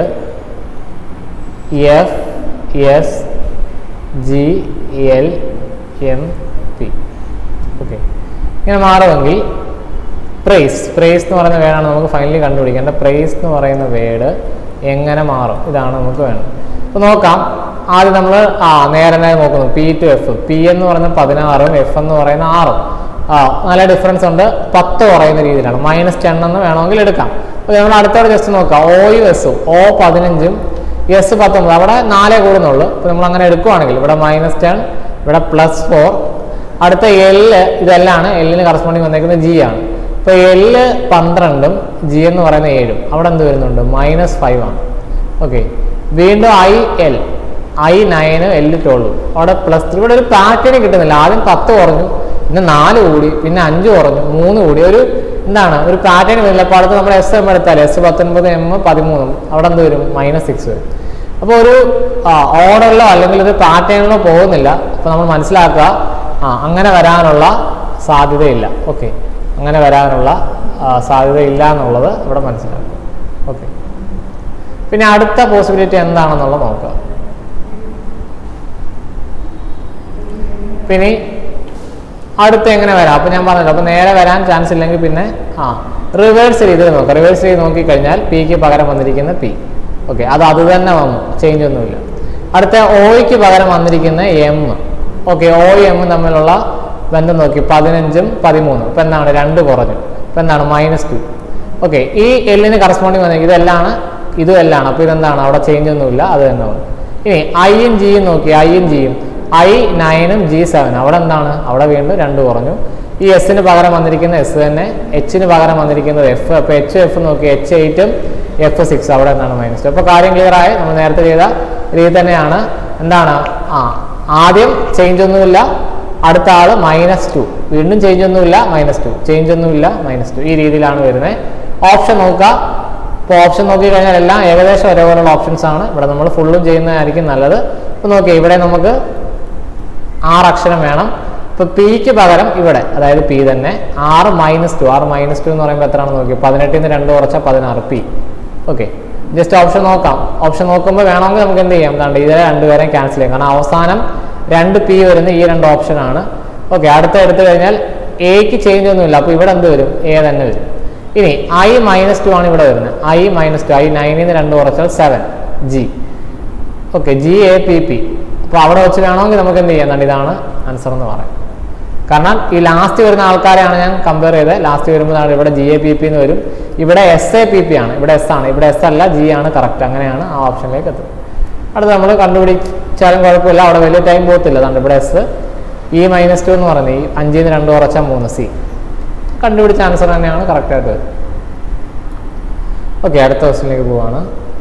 F S G L M P. Okay, ഇങ്ങനെ മാറുമെങ്കിൽ പ്രൈസ് പ്രൈസ് എന്ന് പറയുന്ന വേർഡാണ് നമുക്ക് ഫൈനലി കണ്ടുപിടിക്കേണ്ട. പ്രൈസ് എന്ന് പറയുന്ന വേർഡ് എങ്ങനെ മാറും, ഇതാണ് നമുക്ക് വേണ്ടത്. അപ്പോൾ നോക്കാം. ആദ്യം നമ്മൾ ആ നേരെ നേരെ നോക്കുന്നു. P two F. പി എന്ന് പറയുന്ന പതിനാറും എഫ് എന്ന് പറയുന്ന ആറും. ആ നല്ല ഡിഫറൻസ് ഉണ്ട്. പത്ത് കുറയുന്ന രീതിയിലാണ്. മൈനസ് ടെൻ എന്ന് വേണമെങ്കിൽ എടുക്കാം. അപ്പോൾ നമ്മൾ അടുത്തോടെ ജസ്റ്റ് നോക്കാം. ഒയും എസും. ഒ പതിനഞ്ചും എസ് പത്തൊമ്പത്. അവിടെ നാലേ കൂടുന്നുള്ളൂ. അപ്പോൾ നമ്മൾ അങ്ങനെ എടുക്കുവാണെങ്കിൽ ഇവിടെ മൈനസ് ടെൻ, ഇവിടെ പ്ലസ് ഫോർ. അടുത്ത എല്ല് ഇതെല്ലാണ്. എല്ലിന് കറസ്പോണ്ടിങ് വന്നേക്കുന്നത് ജി ആണ്. ഇപ്പോൾ എല്ല് പന്ത്രണ്ടും ജി എന്ന് പറയുന്ന ഏഴും. അവിടെ എന്ത് വരുന്നുണ്ട്, മൈനസ് ഫൈവ് ആണ്. ഓക്കെ, വീണ്ടും I L. I nine L twelve. അവിടെ പ്ലസ് ത്രീ. ഇവിടെ ഒരു പാറ്റേൺ കിട്ടുന്നില്ല. ആദ്യം പത്ത് കുറഞ്ഞു, പിന്നെ നാല് കൂടി, പിന്നെ അഞ്ച് കുറഞ്ഞു, മൂന്ന് കൂടി. ഒരു എന്താണ് ഒരു പാറ്റേൺ വരില്ല. അപ്പോൾ അടുത്ത് നമ്മൾ എസ് എം എടുത്താൽ എസ് പത്തൊൻപത് എം പതിമൂന്നും അവിടെ എന്ത് വരും, മൈനസ് സിക്സ് വരും. അപ്പോൾ ഒരു ഓർഡറിലോ അല്ലെങ്കിൽ ഒരു പാറ്റേണിലോ പോകുന്നില്ല. അപ്പോൾ നമ്മൾ മനസ്സിലാക്കുക, ആ അങ്ങനെ വരാനുള്ള സാധ്യതയില്ല. ഓക്കെ, അങ്ങനെ വരാനുള്ള സാധ്യതയില്ല എന്നുള്ളത് ഇവിടെ മനസ്സിലാക്കുക. ഓക്കെ, പിന്നെ അടുത്ത പോസിബിലിറ്റി എന്താണെന്നുള്ളത് നോക്കുക. പിന്നെ അടുത്ത് എങ്ങനെ വരാം, അപ്പോൾ ഞാൻ പറഞ്ഞല്ലോ. അപ്പോൾ നേരെ വരാൻ ചാൻസ് ഇല്ലെങ്കിൽ പിന്നെ ആ റിവേഴ്സ് രീതിയിൽ നോക്കാം. റിവേഴ്സ് ചെയ്ത് നോക്കിക്കഴിഞ്ഞാൽ പിക്ക് പകരം വന്നിരിക്കുന്ന പി. ഓക്കെ, അത് അത് തന്നെ വന്നു, ചേഞ്ച് ഒന്നുമില്ല. അടുത്ത ഒയ്ക്ക് പകരം വന്നിരിക്കുന്ന എം. ഓക്കെ, ഒ എം തമ്മിലുള്ള ബന്ധം നോക്കി, പതിനഞ്ചും പതിമൂന്നും. ഇപ്പം എന്താണ്, രണ്ട് കുറഞ്ഞു. ഇപ്പം എന്താണ്, മൈനസ് ടു. ഓക്കെ, ഈ എല്ലിന് കറസ്പോണ്ടിങ് വന്നിരിക്കും ഇതെല്ലാണ്, ഇതും എല്ലാണ്. അപ്പോൾ ഇതെന്താണ്, അവിടെ ചേഞ്ച് ഒന്നുമില്ല, അത് തന്നെ വന്നു. ഇനി ഐയും ജിയും നോക്കി, ഐയും ജിയും, ഐ നയനും ജി സെവൻ, അവിടെ എന്താണ്, അവിടെ വീണ്ടും രണ്ട് കുറഞ്ഞു. ഈ എസിന് പകരം വന്നിരിക്കുന്ന എസ് തന്നെ, എച്ചിന് പകരം വന്നിരിക്കുന്നത് എഫ്. അപ്പോൾ എച്ച് എഫ് നോക്കി, എച്ച് എയ്റ്റും എഫ് സിക്സ്, അവിടെ എന്താണ് മൈനസ് ടു. അപ്പോൾ കാര്യം ക്ലിയർ ആയി. നമ്മൾ നേരത്തെ ചെയ്ത രീതി തന്നെയാണ്. എന്താണ്, ആ ആദ്യം ചേഞ്ച് ഒന്നുമില്ല, അടുത്ത ആൾ മൈനസ് ടു, വീണ്ടും ചേഞ്ച് ഒന്നുമില്ല, മൈനസ് ടു, ചേഞ്ച് ഒന്നുമില്ല, മൈനസ് ടു, ഈ രീതിയിലാണ് വരുന്നത്. ഓപ്ഷൻ നോക്കുക. ഇപ്പോൾ ഓപ്ഷൻ നോക്കി കഴിഞ്ഞാൽ എല്ലാം ഏകദേശം ഒരേപോലെയുള്ള ഓപ്ഷൻസ് ആണ്. ഇവിടെ നമ്മൾ ഫുള്ളും ചെയ്യുന്നതായിരിക്കും നല്ലത്. ഇപ്പോൾ നോക്കിയാൽ ഇവിടെ നമുക്ക് ആറ് അക്ഷരം വേണം. ഇപ്പോൾ പിക്ക് പകരം ഇവിടെ, അതായത് പി തന്നെ, ആറ് മൈനസ് ടു, ആറ് മൈനസ് ടു എന്ന് പറയുമ്പോൾ എത്രയാണെന്ന് നോക്കി, പതിനെട്ടിൽ നിന്ന് രണ്ട് കുറച്ചാൽ പതിനാറ്, പി. ഓക്കെ, ജസ്റ്റ് ഓപ്ഷൻ നോക്കാം. ഓപ്ഷൻ നോക്കുമ്പോൾ വേണമെങ്കിൽ നമുക്ക് എന്ത് ചെയ്യാം, എന്താണ്ട് ഇതിലെ രണ്ടുപേരെയും ക്യാൻസൽ ചെയ്യാം. കാരണം അവസാനം രണ്ട് പി വരുന്ന ഈ രണ്ട് ഓപ്ഷനാണ്. ഓക്കെ, അടുത്ത എടുത്തു കഴിഞ്ഞാൽ എക്ക് ചേഞ്ച് ഒന്നുമില്ല, അപ്പോൾ ഇവിടെ എന്ത് വരും, എ തന്നെ വരും. ഇനി ഐ മൈനസ് ടു ആണ് ഇവിടെ വരുന്നത്. ഐ മൈനസ് ടു, ഐ നയനിൽ നിന്ന് രണ്ട് കുറച്ചാൽ seven, G. Okay, G A P P. അപ്പോൾ അവിടെ വെച്ച് വേണമെങ്കിൽ നമുക്ക് എന്ത് ചെയ്യാം, ഇതാണ് ആൻസർ എന്ന് പറയാം. കാരണം ഈ ലാസ്റ്റ് വരുന്ന ആൾക്കാരെയാണ് ഞാൻ കമ്പയർ ചെയ്തത്. ലാസ്റ്റ് വരുമ്പോഴാണ് ഇവിടെ ജി എ പി പി എന്ന് വരും, ഇവിടെ എസ് എ പി പി ആണ്, ഇവിടെ എസ് ആണ്, ഇവിടെ എസ് അല്ല, ജി ആണ് കറക്റ്റ്. അങ്ങനെയാണ് ആ ഓപ്ഷനിലേക്ക് എത്തുന്നത്. അടുത്ത് നമ്മൾ കണ്ടുപിടിച്ചാലും കുഴപ്പമില്ല, അവിടെ വലിയ ടൈം പോകത്തില്ല. അതുകൊണ്ട് ഇവിടെ എസ്, ഇ മൈനസ് ടു എന്ന് പറയുന്നത് ഈ അഞ്ചിൽ നിന്ന് രണ്ട് കുറച്ചാൽ മൂന്ന്, സി. കണ്ടുപിടിച്ച ആൻസർ തന്നെയാണ് കറക്റ്റായിട്ട് വരും. ഓക്കെ, അടുത്ത ക്വസ്റ്റിനിലേക്ക് പോവാണ്.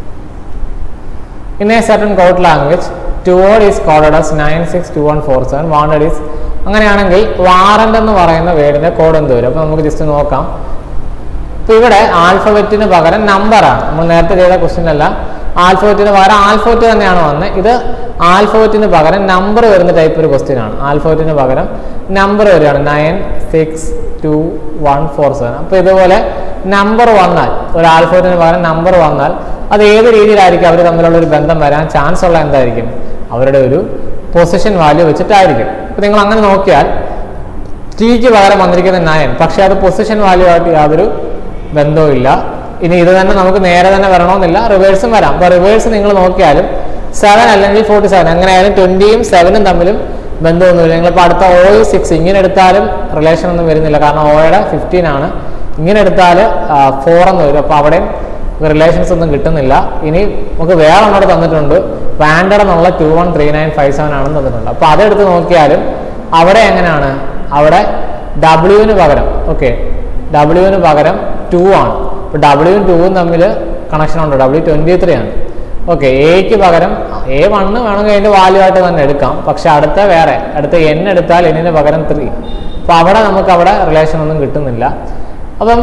In a certain code language two word is coded as nine six two one four seven, wanted is. അങ്ങനെയാണെങ്കിൽ വാറന്റ് എന്ന് പറയുന്ന വേർഡിന്റെ കോഡ് എന്ത് വരും? അപ്പോൾ നമുക്ക് ജസ്റ്റ് നോക്കാം. ഇപ്പോൾ ഇവിടെ ആൽഫബറ്റിന് പകരം നമ്പറാണ്. നമ്മൾ നേരത്തെ ചെയ്ത ക്വസ്റ്റ്യൻ അല്ല, ആൽഫബറ്റിന് പകരം ആൽഫബറ്റ് തന്നെയാണ് വന്നത്. ഇത് ആൽഫബറ്റിന് പകരം നമ്പർ വരുന്ന ടൈപ്പ് ഒരു ക്വസ്റ്റ്യൻ ആണ്. ആൽഫബറ്റിന് പകരം നമ്പർ വരികയാണ്, nine six two one four seven. അപ്പോൾ ഇതുപോലെ നമ്പർ വന്നാൽ, ഒരു ആൽഫബറ്റിന് പകരം നമ്പർ വന്നാൽ അത് ഏത് രീതിയിലായിരിക്കും അവർ തമ്മിലുള്ള ഒരു ബന്ധം വരാൻ ചാൻസ് ഉള്ള എന്തായിരിക്കും? അവരുടെ ഒരു പൊസിഷൻ വാല്യൂ വെച്ചിട്ടായിരിക്കും. അപ്പോൾ നിങ്ങൾ അങ്ങനെ നോക്കിയാൽ ടിക്ക് പകരം വന്നിരിക്കുന്ന നയൻ, പക്ഷേ അത് പൊസിഷൻ വാല്യൂ ആയിട്ട് യാതൊരു ബന്ധവും ഇല്ല. ഇനി ഇത് തന്നെ നമുക്ക് നേരെ തന്നെ വരണമെന്നില്ല, റിവേഴ്സും വരാം. അപ്പോൾ റിവേഴ്സ് നിങ്ങൾ നോക്കിയാലും സെവൻ അല്ലെങ്കിൽ ഫോർട്ടി സെവൻ, എങ്ങനെയായാലും ട്വന്റിയും സെവനും തമ്മിലും ബന്ധമൊന്നുമില്ല. നിങ്ങളിപ്പോൾ അടുത്ത ഓ സിക്സ് ഇങ്ങനെ എടുത്താലും റിലേഷൻ ഒന്നും വരുന്നില്ല, കാരണം ഓയുടെ ഫിഫ്റ്റീൻ ആണ്. ഇങ്ങനെ എടുത്താൽ ഫോർ എന്ന് വരും, അപ്പോൾ അവിടെയും റിലേഷൻസ് ഒന്നും കിട്ടുന്നില്ല. ഇനി നമുക്ക് വേറെ ഒന്നോട് തന്നിട്ടുണ്ട്, വാൻഡഡ് എന്നുള്ള two one three nine five seven ആണെന്ന് തന്നിട്ടുണ്ട്. അപ്പോൾ അതെടുത്ത് നോക്കിയാലും അവിടെ എങ്ങനെയാണ്, അവിടെ ഡബ്ല്യുവിന് പകരം, ഓക്കെ, ഡബ്ല്യുവിന് പകരം ടു ആണ്. ഇപ്പോൾ ഡബ്ല്യുവും ടൂവും തമ്മിൽ കണക്ഷൻ ഉണ്ട്, ഡബ്ല്യു ട്വന്റി ത്രീ ആണ്. ഓക്കെ, എക്ക് പകരം എ വണ്ണ് വേണമെങ്കിൽ അതിൻ്റെ വാല്യൂ ആയിട്ട് തന്നെ എടുക്കാം, പക്ഷെ അടുത്ത വേറെ, അടുത്ത എൻ എടുത്താൽ എന്നിന് പകരം ത്രീ. അപ്പോൾ അവിടെ നമുക്ക് അവിടെ റിലേഷൻ ഒന്നും കിട്ടുന്നില്ല. അപ്പം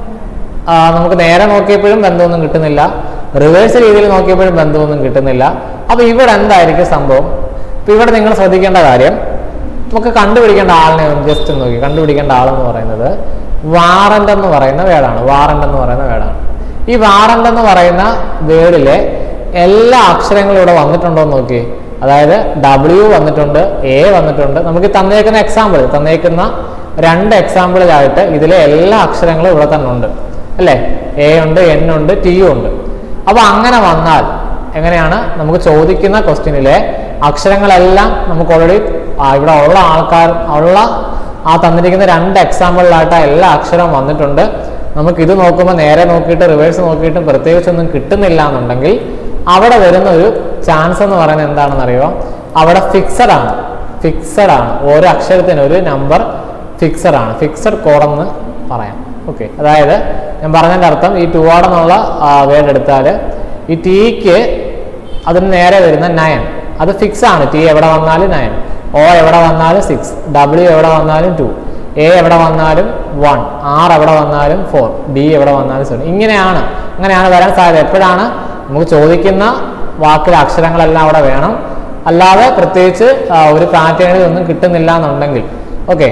നമുക്ക് നേരെ നോക്കിയപ്പോഴും ബന്ധമൊന്നും കിട്ടുന്നില്ല, റിവേഴ്സ് രീതിയിൽ നോക്കിയപ്പോഴും ബന്ധമൊന്നും കിട്ടുന്നില്ല. അപ്പോൾ ഇവിടെ എന്തായിരിക്കും സംഭവം? ഇപ്പോൾ ഇവിടെ നിങ്ങൾ ശ്രദ്ധിക്കേണ്ട കാര്യം, നമുക്ക് കണ്ടുപിടിക്കേണ്ട ആളിനെ ജസ്റ്റ് നോക്കി. കണ്ടുപിടിക്കേണ്ട ആളെന്ന് പറയുന്നത് വാറന്റ് എന്ന് പറയുന്ന വേർഡാണ്. വാറന്റ് എന്ന് പറയുന്ന വേർഡാണ്. ഈ വാറന്റ് എന്ന് പറയുന്ന വേർഡിലെ എല്ലാ അക്ഷരങ്ങളും ഇവിടെ വന്നിട്ടുണ്ടോ എന്ന് നോക്കി. അതായത് ഡബ്ല്യു വന്നിട്ടുണ്ട്, എ വന്നിട്ടുണ്ട്. നമുക്ക് തന്നേക്കുന്ന എക്സാമ്പിൾ, തന്നേക്കുന്ന രണ്ട് എക്സാമ്പിളിലായിട്ട് ഇതിലെ എല്ലാ അക്ഷരങ്ങളും ഇവിടെ തന്നെ ഉണ്ട്, അല്ലേ? എ ഉണ്ട്, എൻ ഉണ്ട്, ടി ഉണ്ട്. അപ്പോൾ അങ്ങനെ വന്നാൽ എങ്ങനെയാണ് നമുക്ക് ചോദിക്കുന്ന ക്വസ്റ്റ്യനിലെ അക്ഷരങ്ങളെല്ലാം നമുക്ക് ഓൾറെഡി ഇവിടെ ഉള്ള ആൾക്കാർ ഉള്ള ആ തന്നിരിക്കുന്ന രണ്ട് എക്സാമ്പിളിലായിട്ട് എല്ലാ അക്ഷരവും വന്നിട്ടുണ്ട്. നമുക്ക് ഇത് നോക്കുമ്പോൾ നേരെ നോക്കിയിട്ട് റിവേഴ്സ് നോക്കിയിട്ടും പ്രത്യേകിച്ചൊന്നും കിട്ടുന്നില്ല എന്നുണ്ടെങ്കിൽ അവിടെ വരുന്ന ഒരു ചാൻസ് എന്ന് പറയുന്നത് എന്താണെന്ന് അറിയുമോ? അവിടെ ഫിക്സഡ് ആണ്. ഫിക്സഡ് ആണ്, ഓരോ അക്ഷരത്തിന് ഒരു നമ്പർ ഫിക്സഡ് ആണ്. ഫിക്സഡ് കോഡെന്ന് പറയാം. ഓക്കെ, അതായത് ഞാൻ പറഞ്ഞതിൻ്റെ അർത്ഥം ഈ ടു ആടെന്നുള്ള വേർഡ് എടുത്താൽ ഈ ടിക്ക് അതിന് നേരെ വരുന്ന നയൻ അത് ഫിക്സ് ആണ്. ടി എവിടെ വന്നാലും നയൻ, ഓ എവിടെ വന്നാലും സിക്സ്, ഡബ്ല്യു എവിടെ വന്നാലും ടു, എ എവിടെ വന്നാലും വൺ, ആർ എവിടെ വന്നാലും ഫോർ, ഡി എവിടെ വന്നാലും സെവൻ. ഇങ്ങനെയാണ് അങ്ങനെയാണ് വരാൻ സാധ്യത. എപ്പോഴാണ് നമുക്ക് ചോദിക്കുന്ന വാക്കിലെ അക്ഷരങ്ങളെല്ലാം അവിടെ വേണം, അല്ലാതെ പ്രത്യേകിച്ച് ഒരു പാറ്റേണിൽ ഒന്നും കിട്ടുന്നില്ല എന്നുണ്ടെങ്കിൽ. ഓക്കെ,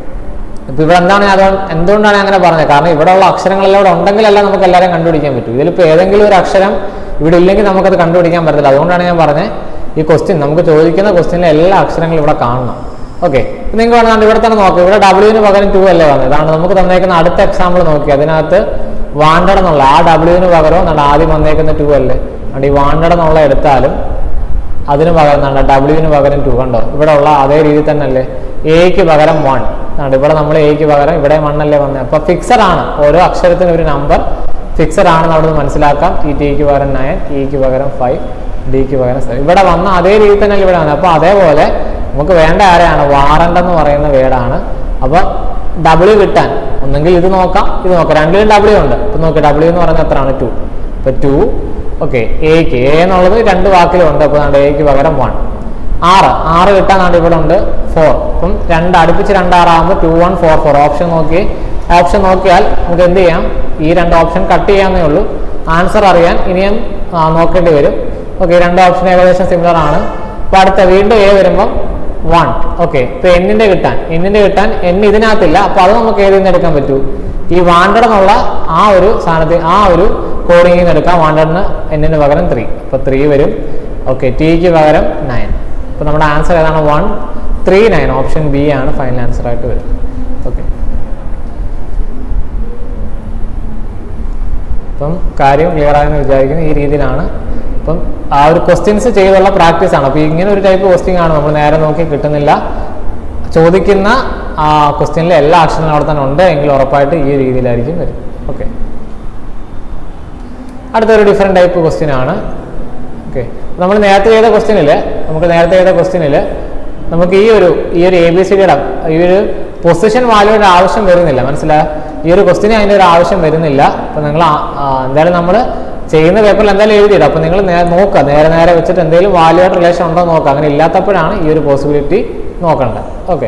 ഇപ്പം ഇവിടെ എന്താണ് അത് എന്തുകൊണ്ടാണ് അങ്ങനെ പറഞ്ഞത്? കാരണം ഇവിടെ ഉള്ള അക്ഷരങ്ങളെല്ലാം ഇവിടെ ഉണ്ടെങ്കിലല്ല നമുക്ക് എല്ലാവരും കണ്ടുപിടിക്കാൻ പറ്റും. ഇതിലിപ്പോൾ ഏതെങ്കിലും ഒരു അക്ഷരം ഇവിടെ ഇല്ലെങ്കിൽ നമുക്കത് കണ്ടുപിടിക്കാൻ പറ്റത്തില്ല. അതുകൊണ്ടാണ് ഞാൻ പറഞ്ഞത് ഈ ക്വസ്റ്റ്യൻ നമുക്ക് ചോദിക്കുന്ന ക്വസ്റ്റ്യനിലെ എല്ലാ അക്ഷരങ്ങളും ഇവിടെ കാണണം. ഓക്കെ, നിങ്ങൾക്ക് വേണമെങ്കിൽ ഇവിടെ തന്നെ നോക്കാം. ഇവിടെ ഡബ്ല്യുവിന് പകരം ടു അല്ലേ വന്നത്? ഇതാണ് നമുക്ക് തന്നേക്കുന്ന അടുത്ത എക്സാമ്പിൾ നോക്കി. അതിനകത്ത് വാണ്ടഡ് എന്നുള്ള ആ ഡബ്ല്യുവിന് പകരം നമ്മുടെ ആദ്യം വന്നേക്കുന്ന ടു അല്ലേ? അതുകൊണ്ട് ഈ വാണ്ടഡ് എന്നുള്ള എടുത്താലും അതിന് പകരം എന്താണ് ഡബ്ല്യുവിന് പകരം ടു. കണ്ടോ, ഇവിടെ ഉള്ള അതേ രീതി തന്നെ അല്ലേ? എക്ക് പകരം വൺ ആണ്. ഇവിടെ നമ്മൾ എക്ക് പകരം ഇവിടെ വൺ അല്ലേ വന്നത്? അപ്പോൾ ഫിക്സഡ് ആണ്, ഓരോ അക്ഷരത്തിന് ഒരു നമ്പർ ഫിക്സഡ് ആണെന്ന് അവിടെ നിന്ന് മനസ്സിലാക്കാം. ഈ ടിക്ക് പകരം നയൻ, ഇക്ക് പകരം ഫൈവ്, ഡിക്ക് പകരം സെവൻ. ഇവിടെ വന്ന അതേ രീതി തന്നെ ഇവിടെ വന്നത്. അപ്പോൾ അതേപോലെ നമുക്ക് വേണ്ട ആരെയാണ് വാറണ്ട് എന്ന് പറയുന്ന വേർഡാണ്. അപ്പോൾ ഡബ്ല്യു കിട്ടാൻ ഒന്നെങ്കിൽ ഇത് നോക്കാം, ഇത് നോക്കാം, രണ്ടിലും ഡബ്ല്യു ഉണ്ട്. ഇപ്പം നോക്കി ഡബ്ല്യു എന്ന് പറയുന്നത് എത്രയാണ്? ടു. ഇപ്പോൾ ടു ഓക്കെ. എക്ക് എ എന്നുള്ളത് രണ്ട് വാക്കിലുണ്ട്. അപ്പോൾ നമ്മുടെ എക്ക് പകരം വൺ. ആറ് ആറ് കിട്ടാൻ നാണ്ട് ഇവിടെ ഉണ്ട് ഫോർ. അപ്പം രണ്ട് അടുപ്പിച്ച് രണ്ടാറാകുമ്പോൾ two one four four. Option നോക്കി ഓപ്ഷൻ നോക്കിയാൽ നമുക്ക് എന്ത് ചെയ്യാം? ഈ രണ്ട് ഓപ്ഷൻ കട്ട് ചെയ്യാന്നേ ഉള്ളൂ. ആൻസർ അറിയാൻ ഇനിയും നോക്കേണ്ടി വരും. ഓക്കെ, രണ്ട് ഓപ്ഷൻ ഏകദേശം സിമിലർ ആണ്. അപ്പോൾ അടുത്ത വീണ്ടും എ വരുമ്പം വൺ. ഓക്കെ, ഇപ്പോൾ എന്നിൻ്റെ കിട്ടാൻ എന്നിൻ്റെ കിട്ടാൻ എൻ ഇതിനകത്തില്ല. അപ്പോൾ അത് നമുക്ക് ഏതിൽ നിന്ന് എടുക്കാൻ പറ്റൂ? ഈ വാണ്ടഡ് എന്നുള്ള ആ ഒരു സാധനത്തിൽ ആ ഒരു കോഡിങ്ങിൽ നിന്ന് എടുക്കാം. വാണ്ടഡിന് എന്നിന് പകരം ത്രീ. അപ്പോൾ ത്രീ വരും. ഓക്കെ, ടിക്ക് പകരം നയൻ. അപ്പോൾ നമ്മുടെ ആൻസർ ഏതാണ്? One three nine. Option B ആണ് ഫൈനൽ ആൻസർ ആയിട്ട് വരും. ഓക്കെ, അപ്പം കാര്യം ക്ലിയർ ആയെന്ന് വിചാരിക്കുന്നു. ഈ രീതിയിലാണ് അപ്പം ആ ഒരു ക്വസ്റ്റ്യൻസ് ചെയ്തുള്ള പ്രാക്ടീസ് ആണ്. അപ്പോൾ ഇങ്ങനെ ഒരു ടൈപ്പ് ക്വസ്റ്റ്യൻ ആണ് നമ്മൾ നേരെ നോക്കി കിട്ടുന്നില്ല. ചോദിക്കുന്ന ആ ക്വസ്റ്റ്യനിലെ എല്ലാ അക്ഷരങ്ങളും അവിടെ തന്നെ ഉണ്ട് എങ്കിൽ ഉറപ്പായിട്ട് ഈ രീതിയിലായിരിക്കും വരും. ഓക്കെ, അടുത്തൊരു ഡിഫറെൻറ്റ് ടൈപ്പ് ക്വസ്റ്റ്യൻ ആണ്. ഓക്കെ, നമ്മൾ നേരത്തെ ചെയ്ത ക്വസ്റ്റ്യനിൽ നമുക്ക് നേരത്തെ ചെയ്ത ക്വസ്റ്റ്യനിൽ നമുക്ക് ഈ ഒരു ഈ ഒരു എ ബി സി ഡിയുടെ ഈ ഒരു പൊസിഷൻ വാല്യൂയുടെ ആവശ്യം വരുന്നില്ല. മനസ്സിലായോ? ഈ ഒരു ക്വസ്റ്റ്യന് അതിൻ്റെ ഒരു ആവശ്യം വരുന്നില്ല. അപ്പോൾ നിങ്ങൾ എന്തായാലും നമ്മൾ ചെയ്യുന്ന പേപ്പറിൽ എന്തായാലും എഴുതിയിടും. അപ്പോൾ നിങ്ങൾ നോക്കുക, നേരെ നേരെ വെച്ചിട്ട് എന്തെങ്കിലും വാല്യൂയുടെ റിലേഷൻ ഉണ്ടോ നോക്കുക. അങ്ങനെ ഇല്ലാത്തപ്പോഴാണ് ഈ ഒരു പോസിബിലിറ്റി നോക്കേണ്ടത്. ഓക്കെ,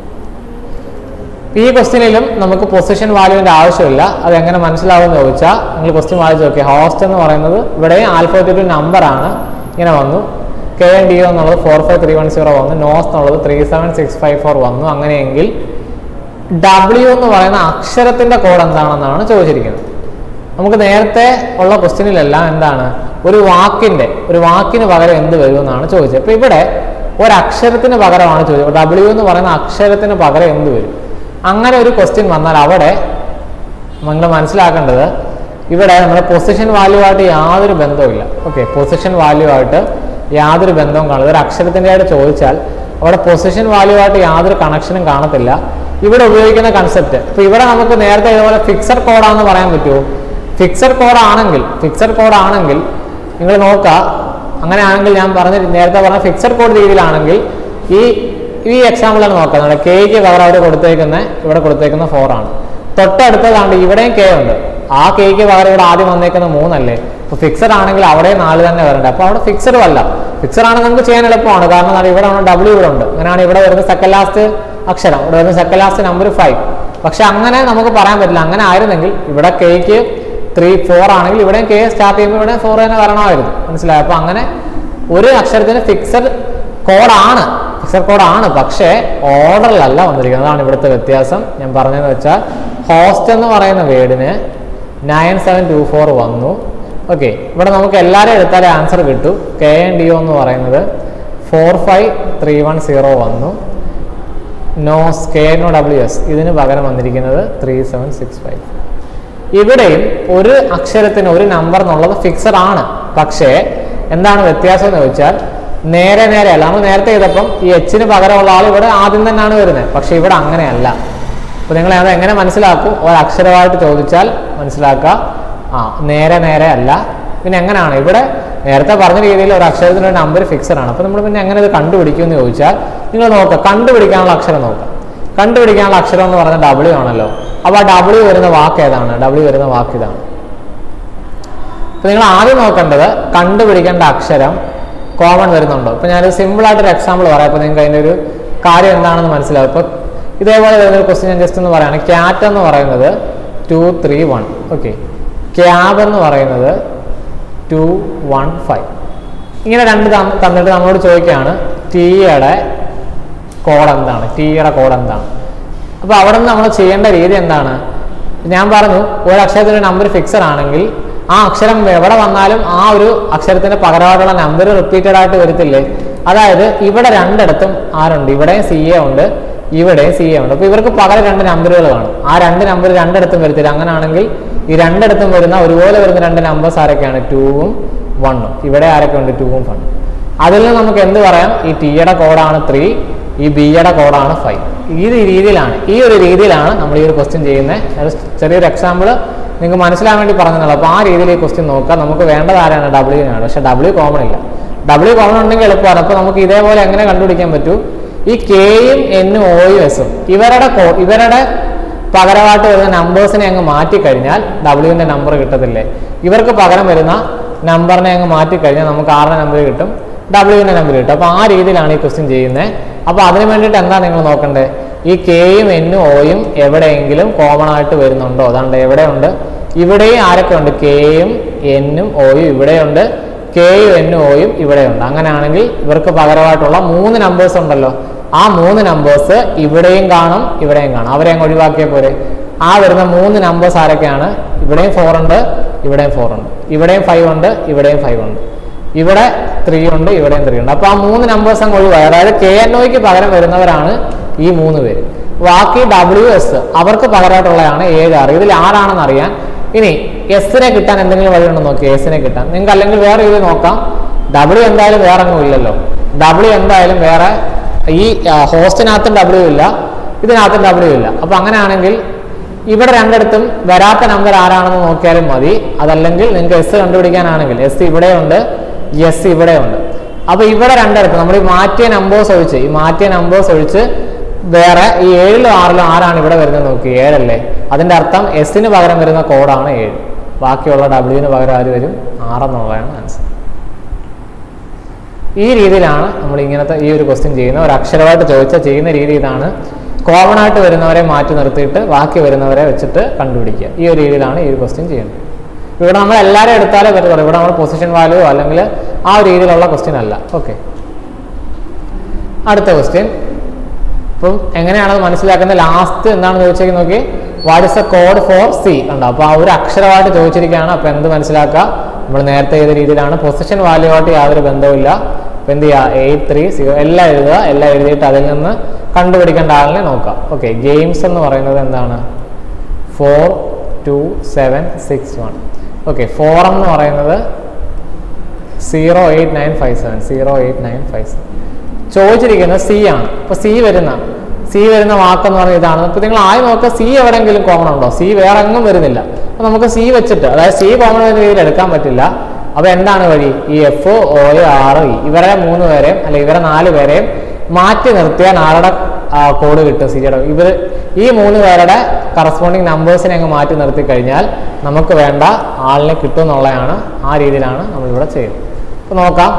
ഈ ക്വസ്റ്റ്യനിലും നമുക്ക് പൊസിഷൻ വാല്യൂവിൻ്റെ ആവശ്യമില്ല. അത് എങ്ങനെ മനസ്സിലാവുമെന്ന് ചോദിച്ചാൽ നിങ്ങൾ ക്വസ്റ്റ്യൻ വായിച്ച് നോക്കിയാൽ ഹോസ്റ്റ് എന്ന് പറയുന്നത് ഇവിടെ ആൽഫബറ്റിക് നമ്പർ ആണ്. ഇങ്ങനെ വന്നു. കെ എൻ ഡി ഒ എന്നുള്ളത് four five three one zero വന്നു. നോസ് എന്നുള്ളത് three seven six five four വന്നു. അങ്ങനെയെങ്കിൽ ഡബ്ല്യു എന്ന് പറയുന്ന അക്ഷരത്തിൻ്റെ കോഡ് എന്താണെന്നാണ് ചോദിച്ചിരിക്കുന്നത്. നമുക്ക് നേരത്തെ ഉള്ള ക്വസ്റ്റ്യനിലെല്ലാം എന്താണ്? ഒരു വാക്കിൻ്റെ ഒരു വാക്കിന് പകരം എന്ത് വരുമെന്നാണ് ചോദിച്ചത്. അപ്പോൾ ഇവിടെ ഒരക്ഷരത്തിന് പകരമാണ് ചോദിച്ചത്. ഡബ്ല്യു എന്ന് പറയുന്ന അക്ഷരത്തിന് പകരം എന്ത് വരും? അങ്ങനെ ഒരു ക്വസ്റ്റ്യൻ വന്നാൽ അവിടെ നിങ്ങൾ മനസ്സിലാക്കേണ്ടത് ഇവിടെ നമ്മുടെ പൊസിഷൻ വാല്യൂ ആയിട്ട് യാതൊരു ബന്ധവുമില്ല. ഓക്കെ, പൊസിഷൻ വാല്യൂ ആയിട്ട് യാതൊരു ബന്ധവും കാണില്ല. ഒരു അക്ഷരത്തിൻ്റെ ആയിട്ട് ചോദിച്ചാൽ അവിടെ പൊസിഷൻ വാല്യൂ ആയിട്ട് യാതൊരു കണക്ഷനും കാണത്തില്ല. ഇവിടെ ഉപയോഗിക്കുന്ന കൺസെപ്റ്റ് ഇപ്പോൾ ഇവിടെ നമുക്ക് നേരത്തെ ഇതുപോലെ ഫിക്സഡ് കോഡാണെന്ന് പറയാൻ പറ്റുമോ? ഫിക്സഡ് കോഡ് ആണെങ്കിൽ ഫിക്സഡ് കോഡ് ആണെങ്കിൽ നിങ്ങൾ നോക്കുക. അങ്ങനെയാണെങ്കിൽ ഞാൻ പറഞ്ഞ നേരത്തെ പറഞ്ഞ ഫിക്സഡ് കോഡ് രീതിയിലാണെങ്കിൽ ഈ ഈ എക്സാമ്പിളാണ് നോക്കുക. നമ്മുടെ കെയ്ക്ക് പകരം അവർ കൊടുത്തേക്കുന്ന ഇവിടെ കൊടുത്തേക്കുന്ന ഫോർ ആണ്. തൊട്ടടുത്തതാണ്ട് ഇവിടെയും കെ ഉണ്ട്. ആ കെയ്ക്ക് പകരം ഇവിടെ ആദ്യം വന്നേക്കുന്ന മൂന്നല്ലേ. അപ്പോൾ ഫിക്സഡ് ആണെങ്കിൽ അവിടെ നാല് തന്നെ വരണ്ടേ. അപ്പോൾ അവിടെ ഫിക്സഡും അല്ല. ഫിക്സഡ് ആണെങ്കിൽ നമുക്ക് ചെയ്യാൻ എളുപ്പമാണ്. കാരണം ഇവിടെ ഡബ്ല്യു ഇവിടെ ഉണ്ട്. അങ്ങനെയാണ് ഇവിടെ വരുന്ന സെക്കൻഡ് ലാസ്റ്റ് അക്ഷരം, ഇവിടെ വരുന്ന സെക്കൻഡ് ലാസ്റ്റ് നമ്പർ ഫൈവ്. പക്ഷെ അങ്ങനെ നമുക്ക് പറയാൻ പറ്റില്ല. അങ്ങനെ ആയിരുന്നെങ്കിൽ ഇവിടെ കെയ്ക്ക് ത്രീ ഫോർ ആണെങ്കിൽ ഇവിടെ കെ സ്റ്റാർട്ട് ചെയ്യുമ്പോൾ ഇവിടെ ഫോർ തന്നെ വരണമായിരുന്നു. മനസ്സിലായോ? അപ്പോൾ അങ്ങനെ ഒരു അക്ഷരത്തിന് ഫിക്സഡ് കോഡാണ് ഫിക്സഡ് കോഡാണ് പക്ഷേ ഓർഡറിലല്ല വന്നിരിക്കുന്നത്. അതാണ് ഇവിടുത്തെ വ്യത്യാസം. ഞാൻ പറഞ്ഞതെന്ന് വെച്ചാൽ ഹോസ്റ്റ് എന്ന് പറയുന്ന വേർഡിന് നയൻ സെവൻ ടു ഫോർ വന്നു. ഓക്കെ, ഇവിടെ നമുക്ക് എല്ലാവരും എടുത്താലേ ആൻസർ കിട്ടും. കെ എൻ ഡി ഒ എന്ന് പറയുന്നത് four five three one zero വന്നു. Knows K N O W S ഇതിന് പകരം വന്നിരിക്കുന്നത് ത്രീ സെവൻ സിക്സ് ഫൈവ്. ഇവിടെയും ഒരു അക്ഷരത്തിന് ഒരു നമ്പർ എന്നുള്ളത് ഫിക്സഡ് ആണ്. പക്ഷേ എന്താണ് വ്യത്യാസം എന്ന് ചോദിച്ചാൽ നേരെ നേരെ അല്ല. നമ്മൾ നേരത്തെ ചെയ്തപ്പം ഈ എച്ചിന് പകരമുള്ള ആൾ ഇവിടെ ആദ്യം തന്നെയാണ് വരുന്നത്. പക്ഷെ ഇവിടെ അങ്ങനെയല്ല. അപ്പോൾ നിങ്ങൾ അത് എങ്ങനെ മനസ്സിലാക്കും? ഒരക്ഷരമായിട്ട് ചോദിച്ചാൽ മനസ്സിലാക്കുക, ആ നേരെ നേരെ അല്ല. പിന്നെ എങ്ങനെയാണ്? ഇവിടെ നേരത്തെ പറഞ്ഞ രീതിയിൽ ഒരു അക്ഷരത്തിൻ്റെ നമ്പർ ഫിക്സഡ് ആണ്. അപ്പോൾ നമ്മൾ പിന്നെ എങ്ങനെ ഇത് കണ്ടുപിടിക്കുമെന്ന് ചോദിച്ചാൽ നിങ്ങൾ നോക്കുക, കണ്ടുപിടിക്കാനുള്ള അക്ഷരം നോക്കുക. കണ്ടുപിടിക്കാനുള്ള അക്ഷരം എന്ന് പറഞ്ഞാൽ ഡബ്ല്യു ആണല്ലോ. അപ്പോൾ ആ ഡബ്ല്യു വരുന്ന വാക്ക് ഏതാണ്? ഡബ്ല്യു വരുന്ന വാക്ക് ഇതാണ്. അപ്പോൾ നിങ്ങൾ ആദ്യം നോക്കേണ്ടത് കണ്ടുപിടിക്കേണ്ട അക്ഷരം കോമൺ വരുന്നുണ്ടോ. ഇപ്പോൾ ഞാനൊരു സിമ്പിളായിട്ടൊരു എക്സാമ്പിൾ പറയാം. അപ്പോൾ നിങ്ങൾക്ക് അതിൻ്റെ ഒരു കാര്യം എന്താണെന്ന് മനസ്സിലാവും. ഇപ്പോൾ ഇതേപോലെ വരുന്നൊരു ക്വസ്റ്റ്യൻ ഞാൻ ജസ്റ്റ് എന്ന് പറയുകയാണ്. ക്യാറ്റ് എന്ന് പറയുന്നത് two three one. Okay, cab എന്ന് പറയുന്നത് ടു വൺ ഫൈവ്. ഇങ്ങനെ രണ്ട് തന്നിട്ട് നമ്മളോട് ചോദിക്കുകയാണ് ടീയുടെ കോഡ് എന്താണ്, ടീയുടെ കോഡ് എന്താണ്. അപ്പോൾ അവിടെ നിന്ന് നമ്മൾ ചെയ്യേണ്ട രീതി എന്താണ്? ഞാൻ പറഞ്ഞു ഒരു അക്ഷരത്തിൻ്റെ നമ്പർ ഫിക്സഡ് ആണെങ്കിൽ ആ അക്ഷരം എവിടെ വന്നാലും ആ ഒരു അക്ഷരത്തിന്റെ പകരമായിട്ടുള്ള നമ്പർ റിപ്പീറ്റഡ് ആയിട്ട് വരത്തില്ലേ. അതായത് ഇവിടെ രണ്ടിടത്തും ആരുണ്ട്? ഇവിടെ സി എ ഉണ്ട്, ഇവിടെ സി എ ഉണ്ട്. അപ്പോൾ ഇവർക്ക് പകരം രണ്ട് നമ്പറുകൾ കാണും. ആ രണ്ട് നമ്പർ രണ്ടിടത്തും വരത്തില്ല. അങ്ങനെയാണെങ്കിൽ ഈ രണ്ടിടത്തും വരുന്ന ഒരുപോലെ വരുന്ന രണ്ട് നമ്പേഴ്സ് ആരൊക്കെയാണ്? ടൂവും വണ്ണും. ഇവിടെ ആരൊക്കെ ഉണ്ട്? ടൂവും വണ്ണും. അതിൽ നിന്ന് നമുക്ക് എന്ത് പറയാം? ഈ ടിയുടെ കോഡാണ് ത്രീ, ഈ ബിയുടെ കോഡാണ് ഫൈവ്. ഈ രീതിയിലാണ് ഈ ഒരു രീതിയിലാണ് നമ്മൾ ഈ ഒരു ക്വസ്റ്റ്യൻ ചെയ്യുന്നത്. ചെറിയൊരു എക്സാമ്പിൾ നിങ്ങൾക്ക് മനസ്സിലാൻ വേണ്ടി പറഞ്ഞതാണ്. അപ്പോൾ ആ രീതിയിൽ ഈ ക്വസ്റ്റ്യൻ നോക്കുക. നമുക്ക് വേണ്ടത് ആരാണ്? ഡബ്ല്യുവിനാണ്. പക്ഷേ ഡബ്ല്യു കോമൺ ഇല്ല. ഡബ്ല്യു കോമൺ ഉണ്ടെങ്കിൽ എളുപ്പമാണ്. അപ്പോൾ നമുക്ക് ഇതേപോലെ എങ്ങനെ കണ്ടുപിടിക്കാൻ പറ്റൂ? ഈ കെയും എന്നും ഒയും എസും ഇവരുടെ ഇവരുടെ പകരമായിട്ട് വരുന്ന നമ്പേഴ്സിനെ അങ്ങ് മാറ്റിക്കഴിഞ്ഞാൽ ഡബ്ല്യുവിൻ്റെ നമ്പർ കിട്ടത്തില്ലേ? ഇവർക്ക് പകരം വരുന്ന നമ്പറിനെ അങ്ങ് മാറ്റിക്കഴിഞ്ഞാൽ നമുക്ക് ആറിൻ്റെ നമ്പർ കിട്ടും, ഡബ്ല്യുവിൻ്റെ നമ്പർ കിട്ടും. അപ്പോൾ ആ രീതിയിലാണ് ഈ ക്വസ്റ്റ്യൻ ചെയ്യുന്നത്. അപ്പോൾ അതിന് വേണ്ടിയിട്ട് എന്താ നിങ്ങൾ നോക്കണ്ടേ? ഈ കെയും എന്നും ഒയും എവിടെയെങ്കിലും കോമൺ ആയിട്ട് വരുന്നുണ്ടോ? അതാണ്ട് എവിടെയുണ്ട്? ഇവിടെയും ആരൊക്കെ ഉണ്ട്? കെയും എന്നും ഒയും ഇവിടെയുണ്ട്, കെയും എന്നും ഒയും ഇവിടെയുണ്ട്. അങ്ങനെയാണെങ്കിൽ ഇവർക്ക് പകരമായിട്ടുള്ള മൂന്ന് നമ്പേഴ്സ് ഉണ്ടല്ലോ, ആ മൂന്ന് നമ്പേഴ്സ് ഇവിടെയും കാണും, ഇവിടെയും കാണും. അവരെ അങ്ങ് ഒഴിവാക്കിയാൽ പോരെ. ആ വരുന്ന മൂന്ന് നമ്പേഴ്സ് ആരൊക്കെയാണ്? ഇവിടെയും ഫോർ ഉണ്ട്, ഇവിടെയും ഫോർ ഉണ്ട്, ഇവിടെയും ഫൈവ് ഉണ്ട്, ഇവിടെയും ഫൈവ് ഉണ്ട്, ഇവിടെ ത്രീ ഉണ്ട്, ഇവിടെയും ത്രീ ഉണ്ട്. അപ്പോൾ ആ മൂന്ന് നമ്പേഴ്സ് അങ്ങ് ഒഴിവായി. അതായത് കെ എൻ ഒയ്ക്ക് പകരം വരുന്നവരാണ് ഈ മൂന്ന് പേര്. ബാക്കി ഡബ്ല്യു എസ് അവർക്ക് പകരമായിട്ടുള്ളതാണ് ഏഴ് ആറ്. ഇതിൽ ആരാണെന്ന് അറിയാൻ ഇനി എസിനെ കിട്ടാൻ എന്തെങ്കിലും വഴിയുണ്ടോ നോക്കി. എസിനെ കിട്ടാൻ നിങ്ങൾക്ക് അല്ലെങ്കിൽ വേറെ ഇത് നോക്കാം. ഡബ്ല്യു എന്തായാലും വേറെ ഒന്നും ഇല്ലല്ലോ. ഡബ്ല്യു എന്തായാലും വേറെ ഈ ഹോസ്റ്റിനകത്തും ഡബ്ല്യു ഇല്ല, ഇതിനകത്തും ഡബ്ല്യു ഇല്ല. അപ്പൊ അങ്ങനെയാണെങ്കിൽ ഇവിടെ രണ്ടിടത്തും വരാത്ത നമ്പർ ആരാണെന്ന് നോക്കിയാലും മതി. അതല്ലെങ്കിൽ നിങ്ങൾക്ക് എസ് കണ്ടുപിടിക്കാനാണെങ്കിൽ എസ് ഇവിടെയുണ്ട്, എസ് ഇവിടെയുണ്ട്. അപ്പൊ ഇവിടെ രണ്ടിടത്തും നമ്മൾ ഈ മാറ്റിയ നമ്പേഴ്സ് ഒഴിച്ച് ഈ മാറ്റിയ നമ്പേഴ്സ് ഒഴിച്ച് വേറെ ഈ ഏഴിലും ആറിലും ആരാണ് ഇവിടെ വരുന്നത് നോക്കി. ഏഴല്ലേ? അതിന്റെ അർത്ഥം എസിന് പകരം വരുന്ന കോഡാണ് ഏഴ്. ബാക്കിയുള്ള ഡബ്ല്യുവിന് പകരം ആര് വരും? ആറെന്നുള്ളതാണ് ആൻസർ. ഈ രീതിയിലാണ് നമ്മൾ ഇങ്ങനത്തെ ഈ ഒരു ക്വസ്റ്റ്യൻ ചെയ്യുന്നത്. ഒരു അക്ഷരമായിട്ട് ചോദിച്ചാൽ ചെയ്യുന്ന രീതി ഇതാണ്. കോമൺ ആയിട്ട് വരുന്നവരെ മാറ്റി നിർത്തിയിട്ട് ബാക്കി വരുന്നവരെ വെച്ചിട്ട് കണ്ടുപിടിക്കുക. ഈ ഒരു രീതിയിലാണ് ഈ ഒരു ക്വസ്റ്റ്യൻ ചെയ്യുന്നത്. ഇവിടെ നമ്മൾ എല്ലാവരും എടുത്താലേ പറ്റുള്ളൂ. ഇവിടെ നമ്മൾ പൊസിഷൻ വാല്യൂ അല്ലെങ്കിൽ ആ ഒരു രീതിയിലുള്ള ക്വസ്റ്റ്യൻ അല്ല. ഓക്കെ, അടുത്ത ക്വസ്റ്റ്യൻ. അപ്പം എങ്ങനെയാണത് മനസ്സിലാക്കുന്നത്? ലാസ്റ്റ് എന്താണെന്ന് ചോദിച്ചേക്ക് നോക്കി. What is a code for C ഉണ്ടോ? അപ്പോൾ ആ ഒരു അക്ഷരമായിട്ട് ചോദിച്ചിരിക്കുകയാണ്. അപ്പോൾ എന്ത് മനസ്സിലാക്കുക? നമ്മൾ നേരത്തെ ചെയ്ത രീതിയിലാണ്. പൊസിഷൻ വാല്യൂ ആയിട്ട് യാതൊരു ബന്ധവുമില്ല. അപ്പോൾ എന്ത് ചെയ്യുക? എയ്റ്റ് ത്രീ സീറോ എല്ലാം എഴുതുക. എല്ലാം എഴുതിയിട്ട് അതിൽ നിന്ന് കണ്ടുപിടിക്കേണ്ട ആളിനെ നോക്കാം. ഓക്കെ, ഗെയിംസ് എന്ന് പറയുന്നത് എന്താണ്? Four two seven six one. Okay, forum എന്ന് പറയുന്നത് zero eight nine five seven zero eight nine five seven. ചോദിച്ചിരിക്കുന്നത് സി ആണ്. അപ്പോൾ സി വരുന്ന സി വരുന്ന വാക്കെന്ന് പറഞ്ഞാൽ ഇതാണ്. അപ്പോൾ നിങ്ങൾ ആയി നോക്കുക, സി എവിടെയെങ്കിലും കോമൺ ഉണ്ടോ? സി വേറെ എങ്ങും വരുന്നില്ല. അപ്പോൾ നമുക്ക് സി വെച്ചിട്ട്, അതായത് സി കോമൺ എന്ന രീതിയിൽ എടുക്കാൻ പറ്റില്ല. അപ്പോൾ എന്താണ് വഴി? ഈ എഫ് ഒ ആർ ഇ ഇവരെ മൂന്ന് പേരെയും അല്ലെ ഇവരെ നാല് പേരെയും മാറ്റി നിർത്തിയാൽ ആരുടെ കോഡ് കിട്ടും? സിയുടെ. ഇവർ ഈ മൂന്ന് പേരുടെ കറസ്പോണ്ടിങ് നമ്പേഴ്സിനെ അങ്ങ് മാറ്റി നിർത്തി കഴിഞ്ഞാൽ നമുക്ക് വേണ്ട ആളിനെ കിട്ടും എന്നുള്ളതാണ്. ആ രീതിയിലാണ് നമ്മളിവിടെ ചെയ്യുന്നത്. അപ്പോൾ നോക്കാം.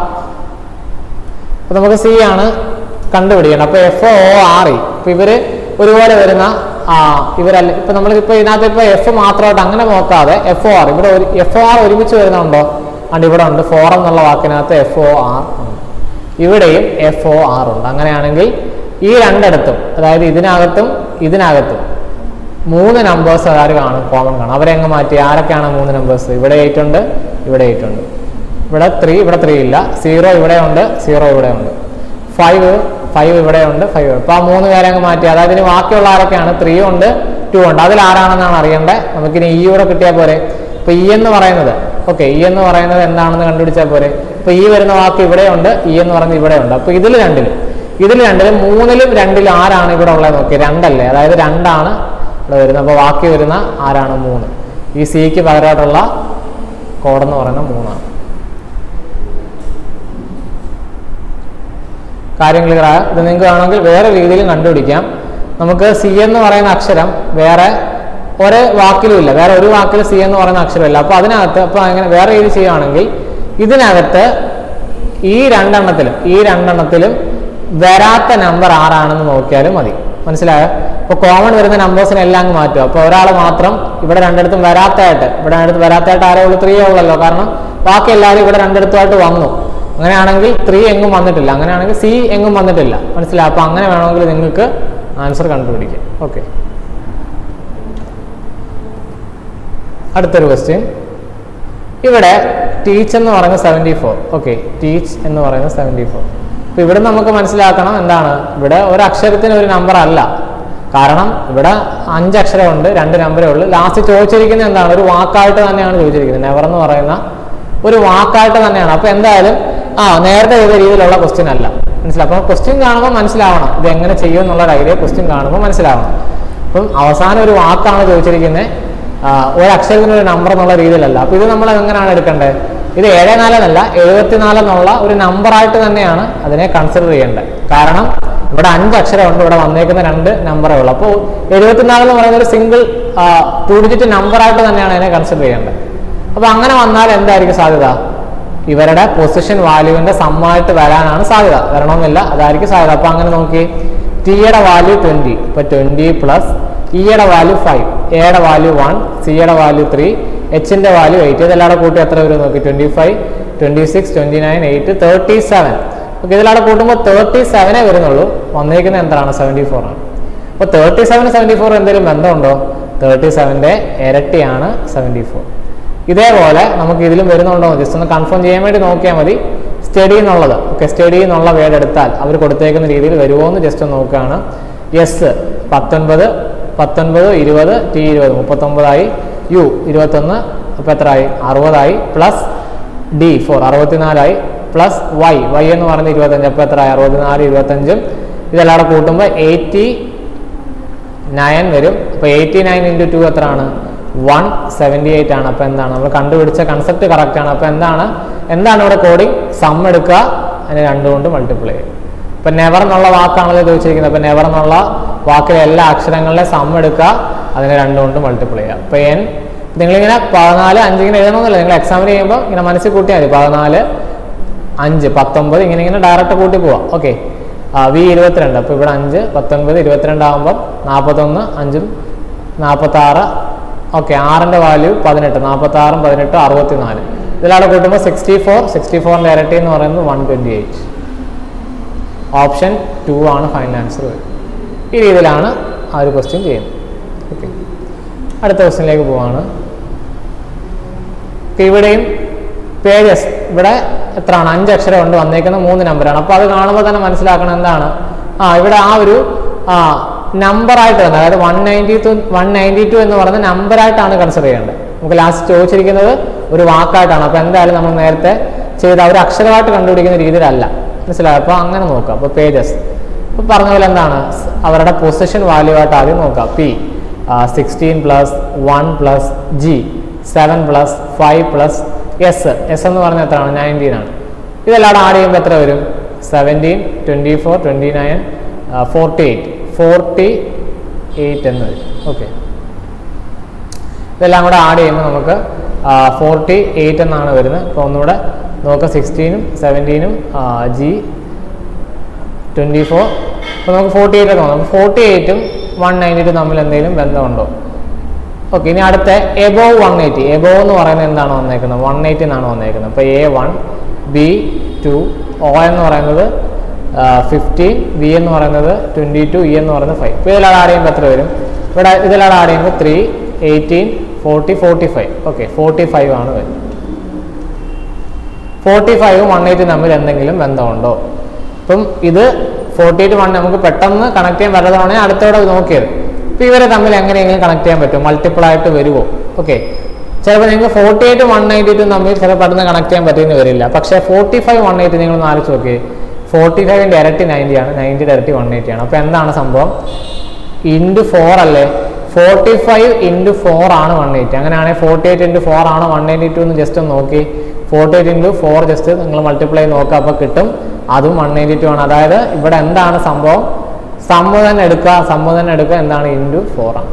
അപ്പോൾ നമുക്ക് സി ആണ് കണ്ടുപിടിക്കണം. അപ്പോൾ എഫ് ഒ ആർ ഇ ഇപ്പം ഇവർ ഒരുപോലെ വരുന്ന ആ ഇവരല്ല. ഇപ്പം നമ്മൾ ഇപ്പോൾ ഇതിനകത്ത് ഇപ്പോൾ എഫ് മാത്രമായിട്ട് അങ്ങനെ നോക്കാതെ എഫ് ഒ ആർ ഇവിടെ ഒരു എഫ് ഒ ആർ ഒരുമിച്ച് വരുന്നുണ്ടോ? അണ്ട് ഇവിടെ ഉണ്ട്. ഫോറം എന്നുള്ള വാക്കിനകത്ത് എഫ് ഒ ആർ ഉണ്ട്, ഇവിടെയും എഫ് ഒ ആർ ഉണ്ട്. അങ്ങനെയാണെങ്കിൽ ഈ രണ്ടിടത്തും, അതായത് ഇതിനകത്തും ഇതിനകത്തും മൂന്ന് നമ്പേഴ്സ് ആര് കാണും? കോമൺ കാണും. അവരെ അങ്ങ് മാറ്റി. ആരൊക്കെയാണ് മൂന്ന് നമ്പേഴ്സ്? ഇവിടെ എയ്റ്റ് ഉണ്ട്, ഇവിടെ എയ്റ്റ് ഉണ്ട്, ഇവിടെ ത്രീ ഇവിടെ ത്രീ ഇല്ല, സീറോ ഇവിടെ ഉണ്ട്, സീറോ ഇവിടെ ഉണ്ട്, ഫൈവ് ഫൈവ് ഇവിടെ ഉണ്ട്, ഫൈവ്. അപ്പോൾ ആ മൂന്ന് പേരെ അങ്ങ് മാറ്റി. അതായത് ഇനി ബാക്കിയുള്ള ആരൊക്കെയാണ്? ത്രീ ഉണ്ട്, ടു ഉണ്ട്. അതിൽ ആരാണെന്നാണ് അറിയേണ്ടത്. നമുക്കിനി ഇ കൂടെ കിട്ടിയാൽ പോരെ. ഇപ്പോൾ ഇ എന്ന് പറയുന്നത് ഓക്കെ ഇ എന്ന് പറയുന്നത് എന്താണെന്ന് കണ്ടുപിടിച്ചാൽ പോരെ. ഇപ്പോൾ ഈ വരുന്ന വാക്ക് ഇവിടെ ഉണ്ട്, ഇ എന്ന് പറയുന്നത് ഇവിടെ ഉണ്ട്. അപ്പോൾ ഇതിൽ രണ്ടിലും ഇതിൽ രണ്ടിലും മൂന്നിലും രണ്ടിലും ആരാണ് ഇവിടെ ഉള്ളത് നോക്കി? രണ്ടല്ലേ? അതായത് രണ്ടാണ് ഇവിടെ വരുന്നത്. അപ്പോൾ ബാക്കി വരുന്ന ആരാണ്? മൂന്ന്. ഈ സിക്ക് പകരമായിട്ടുള്ള കോഡെന്ന് പറയുന്നത് മൂന്നാണ്. കാര്യം ക്ലിയർ ആയ? ഇത് നിങ്ങൾക്ക് വേണമെങ്കിൽ വേറെ രീതിയിലും കണ്ടുപിടിക്കാം. നമുക്ക് സി എന്ന് പറയുന്ന അക്ഷരം വേറെ ഒരു വാക്കിലും ഇല്ല, വേറെ ഒരു വാക്കിൽ സി എന്ന് പറയുന്ന അക്ഷരമില്ല. അപ്പോൾ അതിനകത്ത് അപ്പോൾ അങ്ങനെ വേറെ രീതി ചെയ്യുകയാണെങ്കിൽ ഇതിനകത്ത് ഈ രണ്ടെണ്ണത്തിലും ഈ രണ്ടെണ്ണത്തിലും വരാത്ത നമ്പർ ആരാണെന്ന് നോക്കിയാലും മതി. മനസ്സിലായോ? അപ്പോൾ കോമൺ വരുന്ന നമ്പേഴ്സിനെ എല്ലാം അങ്ങ് മാറ്റുക. അപ്പോൾ ഒരാൾ മാത്രം ഇവിടെ രണ്ടിടത്തും വരാത്തതായിട്ട് ഇവിടെ രണ്ടിടത്ത് വരാത്തതായിട്ട് ആരേ ഉള്ളൂ? ത്രീ ഉള്ളല്ലോ. കാരണം ബാക്കി എല്ലാവരും ഇവിടെ രണ്ടിടത്തുമായിട്ട് വന്നു. അങ്ങനെയാണെങ്കിൽ ത്രീ എങ്ങും വന്നിട്ടില്ല, അങ്ങനെയാണെങ്കിൽ സി എങ്ങും വന്നിട്ടില്ല. മനസ്സിലായി? അപ്പോൾ അങ്ങനെ വേണമെങ്കിൽ നിങ്ങൾക്ക് ആൻസർ കണ്ടുപിടിക്കാം. ഓക്കെ, അടുത്തൊരു ക്വസ്റ്റ്യൻ. ഇവിടെ ടീച്ച് എന്ന് പറയുന്നത് സെവൻറ്റി ഫോർ. ഓക്കെ, ടീച്ച് എന്ന് പറയുന്നത് സെവൻറ്റി ഫോർ. അപ്പോൾ ഇവിടെ നമുക്ക് മനസ്സിലാക്കണം എന്താണ്? ഇവിടെ ഒരു അക്ഷരത്തിന് ഒരു നമ്പർ അല്ല. കാരണം ഇവിടെ അഞ്ച് അക്ഷരമുണ്ട്, രണ്ട് നമ്പറേ ഉള്ളൂ. ലാസ്റ്റ് ചോദിച്ചിരിക്കുന്നത് എന്താണ്? ഒരു വാക്കായിട്ട് തന്നെയാണ് ചോദിച്ചിരിക്കുന്നത്. നെവർ എന്ന് പറയുന്ന ഒരു വാക്കായിട്ട് തന്നെയാണ്. അപ്പോൾ എന്തായാലും ആ നേരത്തെ ചെയ്ത രീതിയിലുള്ള ക്വസ്റ്റ്യൻ അല്ല. മനസ്സിലാവും? അപ്പോൾ ക്വസ്റ്റ്യൻ കാണുമ്പോൾ മനസ്സിലാവണം ഇത് എങ്ങനെ ചെയ്യും എന്നുള്ള ഐഡിയ ക്വസ്റ്റ്യൻ കാണുമ്പോൾ മനസ്സിലാവണം. അപ്പം അവസാനം ഒരു വാക്കാണ് ചോദിച്ചിരിക്കുന്നത്, ഒരു അക്ഷരത്തിന് ഒരു നമ്പർ എന്നുള്ള രീതിയിലല്ല. അപ്പോൾ ഇത് നമ്മൾ എങ്ങനെയാണ് എടുക്കേണ്ടത്? ഇത് ഏഴ് നാല് എന്നല്ല എഴുപത്തിനാല് എന്നുള്ള ഒരു നമ്പറായിട്ട് തന്നെയാണ് അതിനെ കൺസിഡർ ചെയ്യേണ്ടത്. കാരണം ഇവിടെ അഞ്ച് അക്ഷരമുണ്ട്, ഇവിടെ വന്നേക്കുന്ന രണ്ട് നമ്പറേ ഉള്ളൂ. അപ്പോൾ എഴുപത്തിനാല് എന്ന് പറയുന്ന ഒരു സിംഗിൾ ടു ഡിജിറ്റ് നമ്പറായിട്ട് തന്നെയാണ് അതിനെ കൺസിഡർ ചെയ്യേണ്ടത്. അപ്പോൾ അങ്ങനെ വന്നാൽ എന്തായിരിക്കും സാധ്യത? ഇവരുടെ പൊസിഷൻ വാല്യൂവിന്റെ സമ്മായിട്ട് വരാനാണ് സാധ്യത, വരണമെന്നില്ല, അതായിരിക്കും സാധ്യത. അപ്പോൾ അങ്ങനെ നോക്കി, ടിയുടെ വാല്യൂ ട്വന്റി, ഇപ്പൊ ട്വന്റി പ്ലസ് ഇയുടെ വാല്യൂ ഫൈവ്, എയുടെ വാല്യൂ വൺ, സിയുടെ വാല്യൂ ത്രീ, എച്ചിന്റെ വാല്യൂ എയ്റ്റ്. ഇതെല്ലാം കൂട്ടി എത്ര വരും നോക്കി, twenty five, twenty six, twenty nine, eight, thirty seven. Okay, ഇതിലാണ് കൂട്ടുമ്പോൾ തേർട്ടി സെവനേ വരുന്നുള്ളൂ. വന്നിരിക്കുന്നത് എന്താണ്? സെവൻറ്റി ഫോർ ആണ്. അപ്പോൾ തേർട്ടി സെവൻ സെവൻറ്റി ഫോർ എന്തെങ്കിലും ബന്ധമുണ്ടോ? തേർട്ടി സെവന്റെ ഇരട്ടിയാണ് സെവൻറ്റി ഫോർ. ഇതേപോലെ നമുക്ക് ഇതിലും വരുന്നുണ്ടോ ജസ്റ്റ് ഒന്ന് കൺഫേം ചെയ്യാൻ വേണ്ടി നോക്കിയാൽ മതി. സ്റ്റഡി എന്നുള്ളത്, ഓക്കെ, സ്റ്റഡി എന്നുള്ള വേർഡ് എടുത്താൽ അവർ കൊടുത്തേക്കുന്ന രീതിയിൽ വരുമോ എന്ന് ജസ്റ്റ് ഒന്ന് നോക്കുകയാണ്. എസ് പത്തൊൻപത്, പത്തൊൻപത് ഇരുപത്, ടി ഇരുപത്, മുപ്പത്തൊമ്പതായി. യു ഇരുപത്തൊന്ന്, അപ്പോൾ എത്രയായി? അറുപതായി. പ്ലസ് ഡി ഫോർ അറുപത്തിനാലായി. പ്ലസ് വൈ, വൈ എന്ന് പറയുന്നത് ഇരുപത്തഞ്ച്, അപ്പോൾ എത്രയായി? അറുപത്തിനാല്, ഇരുപത്തഞ്ചും. ഇതെല്ലാം കൂട്ടുമ്പോൾ എയ്റ്റി നയൻ വരും. അപ്പോൾ എയ്റ്റി നയൻ ഇൻറ്റു ടു എത്രയാണ്? വൺ സെവൻറ്റി എയ്റ്റ് ആണ്. അപ്പോൾ എന്താണ് നമ്മൾ കണ്ടുപിടിച്ച കൺസെപ്റ്റ് കറക്റ്റ് ആണ്. അപ്പോൾ എന്താണ് എന്താണ് ഇവിടെ കോഡിങ്? സം എടുക്കുക, അതിനെ രണ്ടുകൊണ്ട് മൾട്ടിപ്ലൈ ചെയ്യും. ഇപ്പം നെവർ എന്നുള്ള വാക്കാണല്ലോ ചോദിച്ചിരിക്കുന്നത്. അപ്പം നെവർ എന്നുള്ള വാക്കിലെ എല്ലാ അക്ഷരങ്ങളിലെ സം എടുക്കുക, അതിനെ രണ്ടുകൊണ്ട് മൾട്ടിപ്ലൈ ചെയ്യുക. അപ്പോൾ എൻ നിങ്ങളിങ്ങനെ പതിനാല് അഞ്ച് ഇങ്ങനെ എഴുതണമെന്നില്ല, നിങ്ങൾ എക്സാമിന് ചെയ്യുമ്പോൾ ഇങ്ങനെ മനസ്സിൽ കൂട്ടിയാൽ മതി. പതിനാല് അഞ്ച് പത്തൊമ്പത് ഇങ്ങനെ ഇങ്ങനെ ഡയറക്റ്റ് കൂട്ടി പോവാം. ഓക്കെ, വി ഇരുപത്തിരണ്ട്, അപ്പോൾ ഇവിടെ അഞ്ച് പത്തൊൻപത് ഇരുപത്തിരണ്ട് ആകുമ്പം നാൽപ്പത്തൊന്ന്, അഞ്ചും നാൽപ്പത്താറ്. ഓക്കെ, ആറിൻ്റെ വാല്യൂ പതിനെട്ട്, നാൽപ്പത്താറും പതിനെട്ടും അറുപത്തിനാല്. ഇതിലാണ് കൂട്ടുമ്പോൾ സിക്സ്റ്റി ഫോർ, സിക്സ്റ്റി ഫോറിൻ്റെ ഇരട്ടി എന്ന് പറയുന്നത് one twenty eight. Option two ആണ് ഫൈനൽ ആൻസർ വരും. ഈ രീതിയിലാണ് ആ ഒരു ക്വസ്റ്റ്യൻ ചെയ്യുന്നത്. ഓക്കെ, അടുത്ത ക്വസ്റ്റ്യനിലേക്ക് പോവാണ്. ഇവിടെയും പേജസ് ഇവിടെ എത്രയാണ്? അഞ്ച് അക്ഷരം കൊണ്ട് വന്നേക്കുന്ന മൂന്ന് നമ്പറാണ്. അപ്പോൾ അത് കാണുമ്പോൾ തന്നെ മനസ്സിലാക്കണം എന്താണ് ആ ഇവിടെ ആ ഒരു ആ നമ്പറായിട്ട് തന്നെ, അതായത് one ninety two one ninety two എന്ന് പറയുന്ന നമ്പറായിട്ടാണ് കൺസിഡർ ചെയ്യേണ്ടത്. നമുക്ക് ലാസ്റ്റ് ചോദിച്ചിരിക്കുന്നത് ഒരു വാക്കായിട്ടാണ്. അപ്പോൾ എന്തായാലും നമ്മൾ നേരത്തെ ചെയ്ത ഒരു അക്ഷരമായിട്ട് കണ്ടുപിടിക്കുന്ന രീതിയിലല്ല, മനസ്സിലായോ? അപ്പോൾ അങ്ങനെ നോക്കാം. അപ്പോൾ പേജസ് ഇപ്പോൾ പറഞ്ഞ പോലെ എന്താണ് അവരുടെ പൊസിഷൻ വാല്യൂ ആയിട്ട് ആദ്യം നോക്കാം. P sixteen plus one plus G seven plus five plus S, S എന്ന് പറഞ്ഞാൽ എത്രയാണ്? നയൻറ്റീൻ ആണ്. ഇതെല്ലാം ആഡ് ചെയ്യുമ്പോൾ എത്ര വരും? Seventeen, twenty four, twenty nine, forty eight, forty eight എന്ന് വരും. ഓക്കെ, ഇതെല്ലാം കൂടെ ആഡ് ചെയ്യുമ്പോൾ നമുക്ക് ഫോർട്ടി എയ്റ്റ് എന്നാണ് വരുന്നത്. അപ്പോൾ ഒന്നുകൂടെ നോക്കാം, സിക്സ്റ്റീനും സെവൻറ്റീനും ജി ട്വൻറ്റി ഫോർ, അപ്പോൾ നമുക്ക് ഫോർട്ടി എയ്റ്റ് ഒക്കെ നോക്കാം. ഫോർട്ടി എയ്റ്റും വൺ നയൻറ്റി ടു തമ്മിൽ എന്തെങ്കിലും ബന്ധമുണ്ടോ? ഓക്കെ, ഇനി അടുത്ത എബോവ് വൺ എയ്റ്റി. എബോവ് എന്ന് പറയുന്നത് എന്താണ് വന്നേക്കുന്നത്? വൺ എയ്റ്റി എന്നാണ് വന്നേക്കുന്നത്. അപ്പോൾ A one, B two, O എന്ന് പറയുന്നത് ഫിഫ്റ്റീൻ, ബി എന്ന് പറയുന്നത് ട്വൻറ്റി ടു, ഇ എന്ന് പറയുന്നത് ഫൈവ്. ഇപ്പോൾ ഇതിലാണ് ആഡ് ചെയ്യുമ്പോൾ എത്ര വരും? ഇവിടെ ഇതിലാണ് ആഡ് ചെയ്യുമ്പോൾ three, eighteen, forty, forty five. Okay, forty five ആണ് വരും. ഫോർട്ടി ഫൈവും വൺ എയ്റ്റി തമ്മിൽ എന്തെങ്കിലും ബന്ധമുണ്ടോ? ഇപ്പം ഇത് ഫോർട്ടി എയ്റ്റ് വൺ നമുക്ക് പെട്ടെന്ന് കണക്ട് ചെയ്യാൻ പറ്റാത്തതാണ് അടുത്തോടെ നോക്കിയത്. അപ്പോൾ ഇവരെ തമ്മിൽ എങ്ങനെയെങ്കിലും കണക്ട് ചെയ്യാൻ പറ്റും? മൾട്ടിപ്പിൾ ആയിട്ട് വരുമോ? ഓക്കെ, ചിലപ്പോൾ നിങ്ങൾക്ക് forty eight one ninety two തമ്മിൽ ചിലപ്പോൾ പെട്ടെന്ന് കണക്ട് ചെയ്യാൻ പറ്റുമെന്ന് വരില്ല. പക്ഷേ ഫോർട്ടി ഫൈവ് വൺ എയ്റ്റി നിങ്ങൾ ആലോചിച്ച് നോക്കി, ഫോർട്ടി ഫൈവിൻ്റെ ഇരട്ടി നയൻറ്റി ആണ്, നയൻറ്റിയുടെ ഇരട്ടി വൺ എയ്റ്റി ആണ്. അപ്പോൾ എന്താണ് സംഭവം? ഇൻറ്റു ഫോർ അല്ലേ? ഫോർട്ടി ഫൈവ് ഇൻറ്റു ഫോർ ആണ് വൺ എയ്റ്റി. അങ്ങനെയാണെങ്കിൽ ഫോർട്ടി എയ്റ്റ് ഇൻറ്റു ഫോർ ആണ് വൺ എയ്റ്റി ടു എന്ന് ജസ്റ്റ് ഒന്ന് നോക്കി. Forty eight into four just നിങ്ങൾ മൾട്ടിപ്ലൈ നോക്കുക, അപ്പോൾ കിട്ടും അതും വൺ എയ്റ്റി ടു ആണ്. അതായത് ഇവിടെ എന്താണ് സംഭവം? സമ്മ് തന്നെ എടുക്കുക, സമ്മ് തന്നെ എടുക്കുക, എന്താണ്? ഇൻറ്റു ഫോർ ആണ്.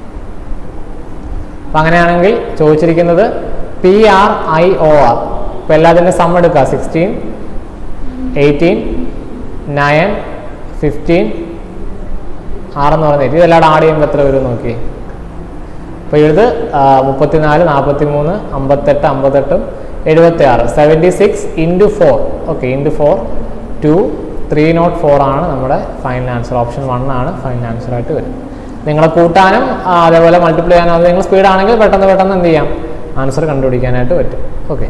അപ്പം അങ്ങനെയാണെങ്കിൽ ചോദിച്ചിരിക്കുന്നത് P R I O R. ഇപ്പം എല്ലാത്തിൻ്റെ സം എടുക്കുക, സിക്സ്റ്റീൻ, എയ്റ്റീൻ, നയൻ, ഫിഫ്റ്റീൻ, ആറെന്ന് പറഞ്ഞിട്ട് ഇതെല്ലാം ആഡ് ചെയ്യുമ്പോൾ എത്ര വരും നോക്കി. അപ്പോൾ ഇത് മുപ്പത്തിനാല്, നാൽപ്പത്തി മൂന്ന്, അമ്പത്തെട്ട്, അമ്പത്തെട്ടും എഴുപത്തി ആറ്, seventy six into four. Okay, into four two three not four ആണ് നമ്മുടെ ഫൈനൽ ആൻസർ. ഓപ്ഷൻ വൺ ആണ് ഫൈനൽ ആൻസർ ആയിട്ട് വരും. നിങ്ങളെ കൂട്ടാനും അതേപോലെ മൾട്ടിപ്ലൈ ചെയ്യാനും അത് നിങ്ങൾ സ്പീഡാണെങ്കിൽ പെട്ടെന്ന് പെട്ടെന്ന് എന്ത് ചെയ്യാം? ആൻസർ കണ്ടുപിടിക്കാനായിട്ട് പറ്റും. ഓക്കെ,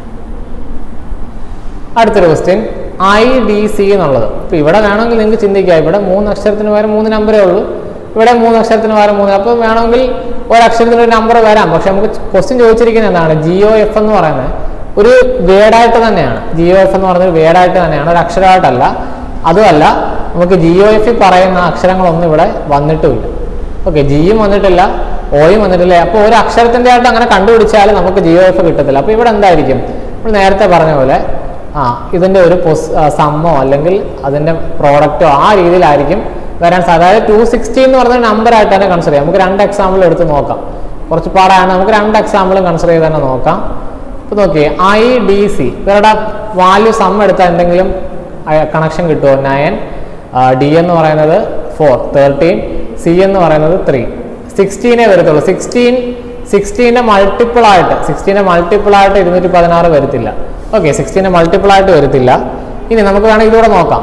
അടുത്തൊരു ക്വസ്റ്റ്യൻ ഐ ഡി സി എന്നുള്ളത്. ഇപ്പോൾ ഇവിടെ വേണമെങ്കിൽ നിങ്ങൾക്ക് ചിന്തിക്കാം, ഇവിടെ മൂന്ന് അക്ഷരത്തിന് പകരം മൂന്ന് നമ്പറേ ഉള്ളൂ, ഇവിടെ മൂന്ന് അക്ഷരത്തിന് പകരം മൂന്ന്. അപ്പോൾ വേണമെങ്കിൽ ഒരക്ഷരത്തിന് ഒരു നമ്പർ വരാം. പക്ഷെ നമുക്ക് ക്വസ്റ്റ്യൻ ചോദിച്ചിരിക്കുന്നത് എന്താണ്? ജിഒ എഫ് എന്ന് പറയുന്നത് ഒരു വേർഡായിട്ട് തന്നെയാണ്. ജിഒ എഫ് എന്ന് പറയുന്നത് ഒരു വേർഡായിട്ട് തന്നെയാണ്, ഒരു അക്ഷരമായിട്ടല്ല. അതുമല്ല നമുക്ക് ജിഒ എഫിൽ പറയുന്ന അക്ഷരങ്ങളൊന്നും ഇവിടെ വന്നിട്ടുമില്ല. ഓക്കെ, ജിയും വന്നിട്ടില്ല, ഓയും വന്നിട്ടില്ലേ. അപ്പോൾ ഒരു അക്ഷരത്തിൻ്റെ ആയിട്ട് അങ്ങനെ കണ്ടുപിടിച്ചാൽ നമുക്ക് ജി ഒ എഫ് കിട്ടത്തില്ല. അപ്പോൾ ഇവിടെ എന്തായിരിക്കും, നമ്മൾ നേരത്തെ പറഞ്ഞ പോലെ ആ ഇതിൻ്റെ ഒരു പൊസ് സമ്മോ അല്ലെങ്കിൽ അതിൻ്റെ പ്രോഡക്റ്റോ ആ രീതിയിലായിരിക്കും വരാൻ സാധ്യത. അതായത് ടു സിക്സ്റ്റി എന്ന് പറഞ്ഞ നമ്പറായിട്ട് തന്നെ കൺസിഡർ ചെയ്യാം. നമുക്ക് രണ്ട് എക്സാമ്പിൾ എടുത്ത് നോക്കാം. കുറച്ച് പാടാണ്, നമുക്ക് രണ്ട് എക്സാമ്പിളും കൺസിഡർ ചെയ്ത് തന്നെ നോക്കാം. ഇപ്പോൾ നോക്കിയേ, ഐ ഡി സി ഇവരുടെ വാല്യൂ സം എടുത്താൽ എന്തെങ്കിലും കണക്ഷൻ കിട്ടുമോ? നയൻ, ഡി എന്ന് പറയുന്നത് ഫോർ, തേർട്ടീൻ, സി എന്ന് പറയുന്നത് ത്രീ, സിക്സ്റ്റീനേ വരത്തുള്ളൂ. സിക്സ്റ്റീൻ സിക്സ്റ്റീൻ്റെ മൾട്ടിപ്പിൾ ആയിട്ട് സിക്സ്റ്റീൻ്റെ മൾട്ടിപ്പിൾ ആയിട്ട് ഇരുന്നൂറ്റി പതിനാറ് വരത്തില്ല. ഓക്കെ, സിക്സ്റ്റീൻ്റെ മൾട്ടിപ്പിൾ ആയിട്ട് വരത്തില്ല. ഇനി നമുക്ക് വേണമെങ്കിൽ ഇതൂടെ നോക്കാം.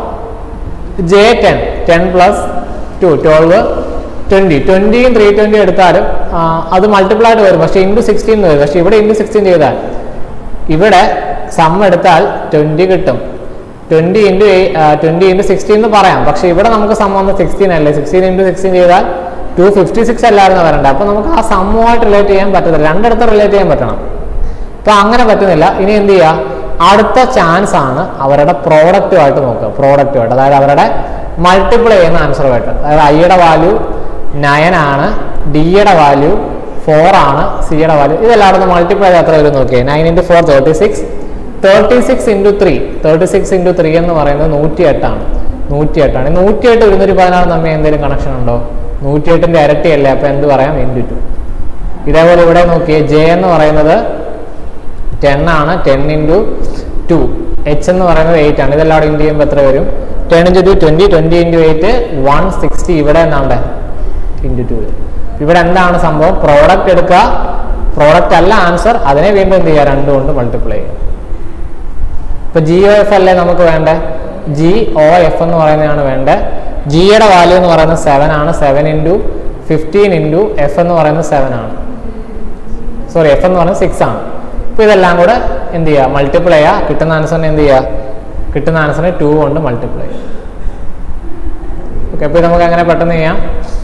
J ten, ten plus two twelve, twenty ട്വൻറ്റിയും ത്രീ ട്വൻറ്റി എടുത്താലും അത് മൾട്ടിപ്പിൾ ആയിട്ട് വരും, പക്ഷേ ഇൻറ്റു സിക്സ്റ്റീൻ വരും. പക്ഷേ ഇവിടെ ഇൻറ്റു സിക്സ്റ്റീൻ ചെയ്താൽ ഇവിടെ സം എടുത്താൽ ട്വൻറ്റി കിട്ടും. Twenty into twenty into sixteen എന്ന് പറയാം, പക്ഷേ ഇവിടെ നമുക്ക് സം വന്ന് സിക്സ്റ്റീൻ അല്ലേ. സിക്സ്റ്റീൻ ഇൻറ്റു സിക്സ്റ്റീൻ ചെയ്താൽ ടു ഫിഫ്റ്റി സിക്സ് അല്ലായിരുന്നു വരേണ്ടത്. അപ്പോൾ നമുക്ക് ആ സമ്മുമായിട്ട് റിലേറ്റ് ചെയ്യാൻ പറ്റത്തില്ല, രണ്ടിടത്ത് റിലേറ്റ് ചെയ്യാൻ പറ്റണം. അപ്പോൾ അങ്ങനെ പറ്റുന്നില്ല. ഇനി എന്ത് ചെയ്യുക, അടുത്ത ചാൻസ് ആണ് അവരുടെ പ്രോഡക്റ്റുമായിട്ട് നോക്കുക. പ്രോഡക്റ്റുമായിട്ട്, അതായത് അവരുടെ മൾട്ടിപ്ലൈ ചെയ്യുന്ന ആൻസറുമായിട്ട്. അതായത് ഐയുടെ വാല്യൂ നയൻ ആണ്, ഡിയുടെ വാല്യൂ ഫോർ ആണ്, സിയുടെ വാല്യൂ ഇതെല്ലാവരും മൾട്ടിപ്ലൈ ചെയ്ത് എത്ര വരും നോക്കിയേ. Nine into four thirty six, thirty six into three thirty six into three എന്ന് പറയുന്നത് നൂറ്റി എട്ടാണ്. നൂറ്റി എട്ടാണ് നൂറ്റി എട്ട് ഇരുന്നൂറ്റി പതിനാറ് തമ്മിൽ എന്തെങ്കിലും കണക്ഷൻ ഉണ്ടോ? നൂറ്റി എട്ടിൻ്റെ ഇരട്ടിയല്ലേ, അപ്പോൾ എന്ത് പറയാം, ഇൻറ്റു ടു. ഇതേപോലെ ഇവിടെ നോക്കിയേ, ജെ എന്ന് പറയുന്നത് ടെൻ ആണ്, ടെൻ ഇൻറ്റു ടു, എച്ച് എന്ന് പറയുന്നത് എയ്റ്റ് ആണ്. ഇതെല്ലാം അവിടെ ഇൻറ്റു ചെയ്യുമ്പോൾ എത്ര വരും? Ten into two twenty, twenty into eight one sixty. ഇവിടെ എന്താണ്ട് ഇൻറ്റു ടു വരും. ഇവിടെ എന്താണ് സംഭവം? പ്രോഡക്റ്റ് എടുക്കുക, പ്രോഡക്റ്റ് അല്ല ആൻസർ, അതിനെ വീണ്ടും എന്ത് ചെയ്യുക, രണ്ടും കൊണ്ട് മൾട്ടിപ്ലൈ ചെയ്യുക. ഇപ്പൊ ജി ഒ എഫ് അല്ലേ നമുക്ക് വേണ്ടേ, ജി ഒ എഫ് എന്ന് പറയുന്നതാണ് വേണ്ടത്. ജിയുടെ വാല്യൂ എന്ന് പറയുന്നത് സെവൻ ആണ്, seven into fifteen into F എന്ന് പറയുന്നത് സെവൻ ആണ്, സോറി എഫ് എന്ന് പറയുന്നത് സിക്സ് ആണ്. അപ്പോൾ ഇതെല്ലാം കൂടെ എന്ത് ചെയ്യുക, മൾട്ടിപ്ലൈ ചെയ്യുക. കിട്ടുന്ന ആൻസറിനെ എന്ത് ചെയ്യുക, കിട്ടുന്ന ആൻസറിനെ ടു കൊണ്ട് മൾട്ടിപ്ലൈ ചെയ്യുക. ഓക്കെ, അപ്പോൾ നമുക്ക് അങ്ങനെ പെട്ടെന്ന് ചെയ്യാം.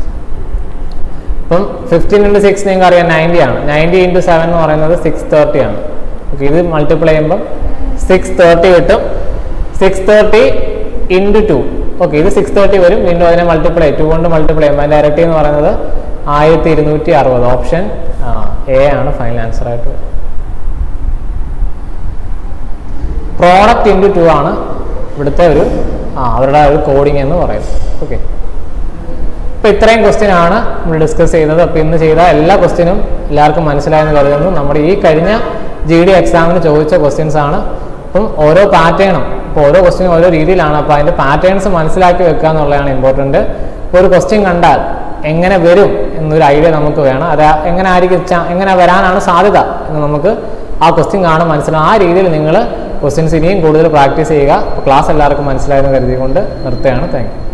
ഇപ്പം ഫിഫ്റ്റീൻ ഇൻറ്റു സിക്സ് നിങ്ങൾക്ക് അറിയാം നയൻറ്റി ആണ്, നയൻറ്റി ഇൻറ്റു സെവൻ എന്ന് പറയുന്നത് സിക്സ് തേർട്ടി ആണ്. ഓക്കെ, ഇത് മൾട്ടിപ്ലൈ ചെയ്യുമ്പം സിക്സ് തേർട്ടി കിട്ടും. Six thirty into two, okay ഇത് സിക്സ് തേർട്ടി വരും. വീണ്ടും അതിനെ മൾട്ടിപ്ലൈ ടു കൊണ്ട് മൾട്ടിപ്ലൈ ചെയ്യുമ്പോൾ അതിൻ്റെ ഇരട്ടി എന്ന് പറയുന്നത് ആയിരത്തി ഇരുന്നൂറ്റി അറുപത്. ഓപ്ഷൻ എ ആണ് ഫൈനൽ ആൻസർ ആയിട്ട് വരും. പ്രോഡക്റ്റ് ഇൻറ്റു ടു ആണ് ഇവിടുത്തെ ഒരു ആ അവരുടെ ഒരു കോഡിങ് എന്ന് പറയുന്നത്. ഓക്കെ, അപ്പോൾ ഇത്രയും ക്വസ്റ്റ്യൻ ആണ് നമ്മൾ ഡിസ്കസ് ചെയ്തത്. അപ്പോൾ ഇന്ന് ചെയ്ത എല്ലാ ക്വസ്റ്റ്യനും എല്ലാവർക്കും മനസ്സിലായെന്ന് കരുതുന്നു. നമ്മുടെ ഈ കഴിഞ്ഞ ജി ഡി എക്സാമിന് ചോദിച്ച ക്വസ്റ്റ്യൻസ് ആണ്. അപ്പം ഓരോ പാറ്റേണും ഇപ്പോൾ ഓരോ ക്വസ്റ്റ്യനും ഓരോ രീതിയിലാണ്. അപ്പോൾ അതിൻ്റെ പാറ്റേൺസ് മനസ്സിലാക്കി വെക്കുക എന്നുള്ളതാണ് ഇമ്പോർട്ടൻറ്റ്. ഇപ്പോൾ ഒരു ക്വസ്റ്റ്യൻ കണ്ടാൽ എങ്ങനെ വരും എന്നൊരു ഐഡിയ നമുക്ക് വേണം. അത് എങ്ങനെ ആയിരിക്കും, എങ്ങനെ വരാനാണ് സാധ്യത എന്ന് നമുക്ക് ആ ക്വസ്റ്റ്യൻ കാണാൻ മനസ്സിലാവും. ആ രീതിയിൽ നിങ്ങൾ ക്വസ്റ്റ്യൻസ് ഇനിയും കൂടുതൽ പ്രാക്ടീസ് ചെയ്യുക. അപ്പോൾ ക്ലാസ് എല്ലാവർക്കും മനസ്സിലായെന്ന് കരുതിക്കൊണ്ട് നിർത്തുകയാണ്. Thank U.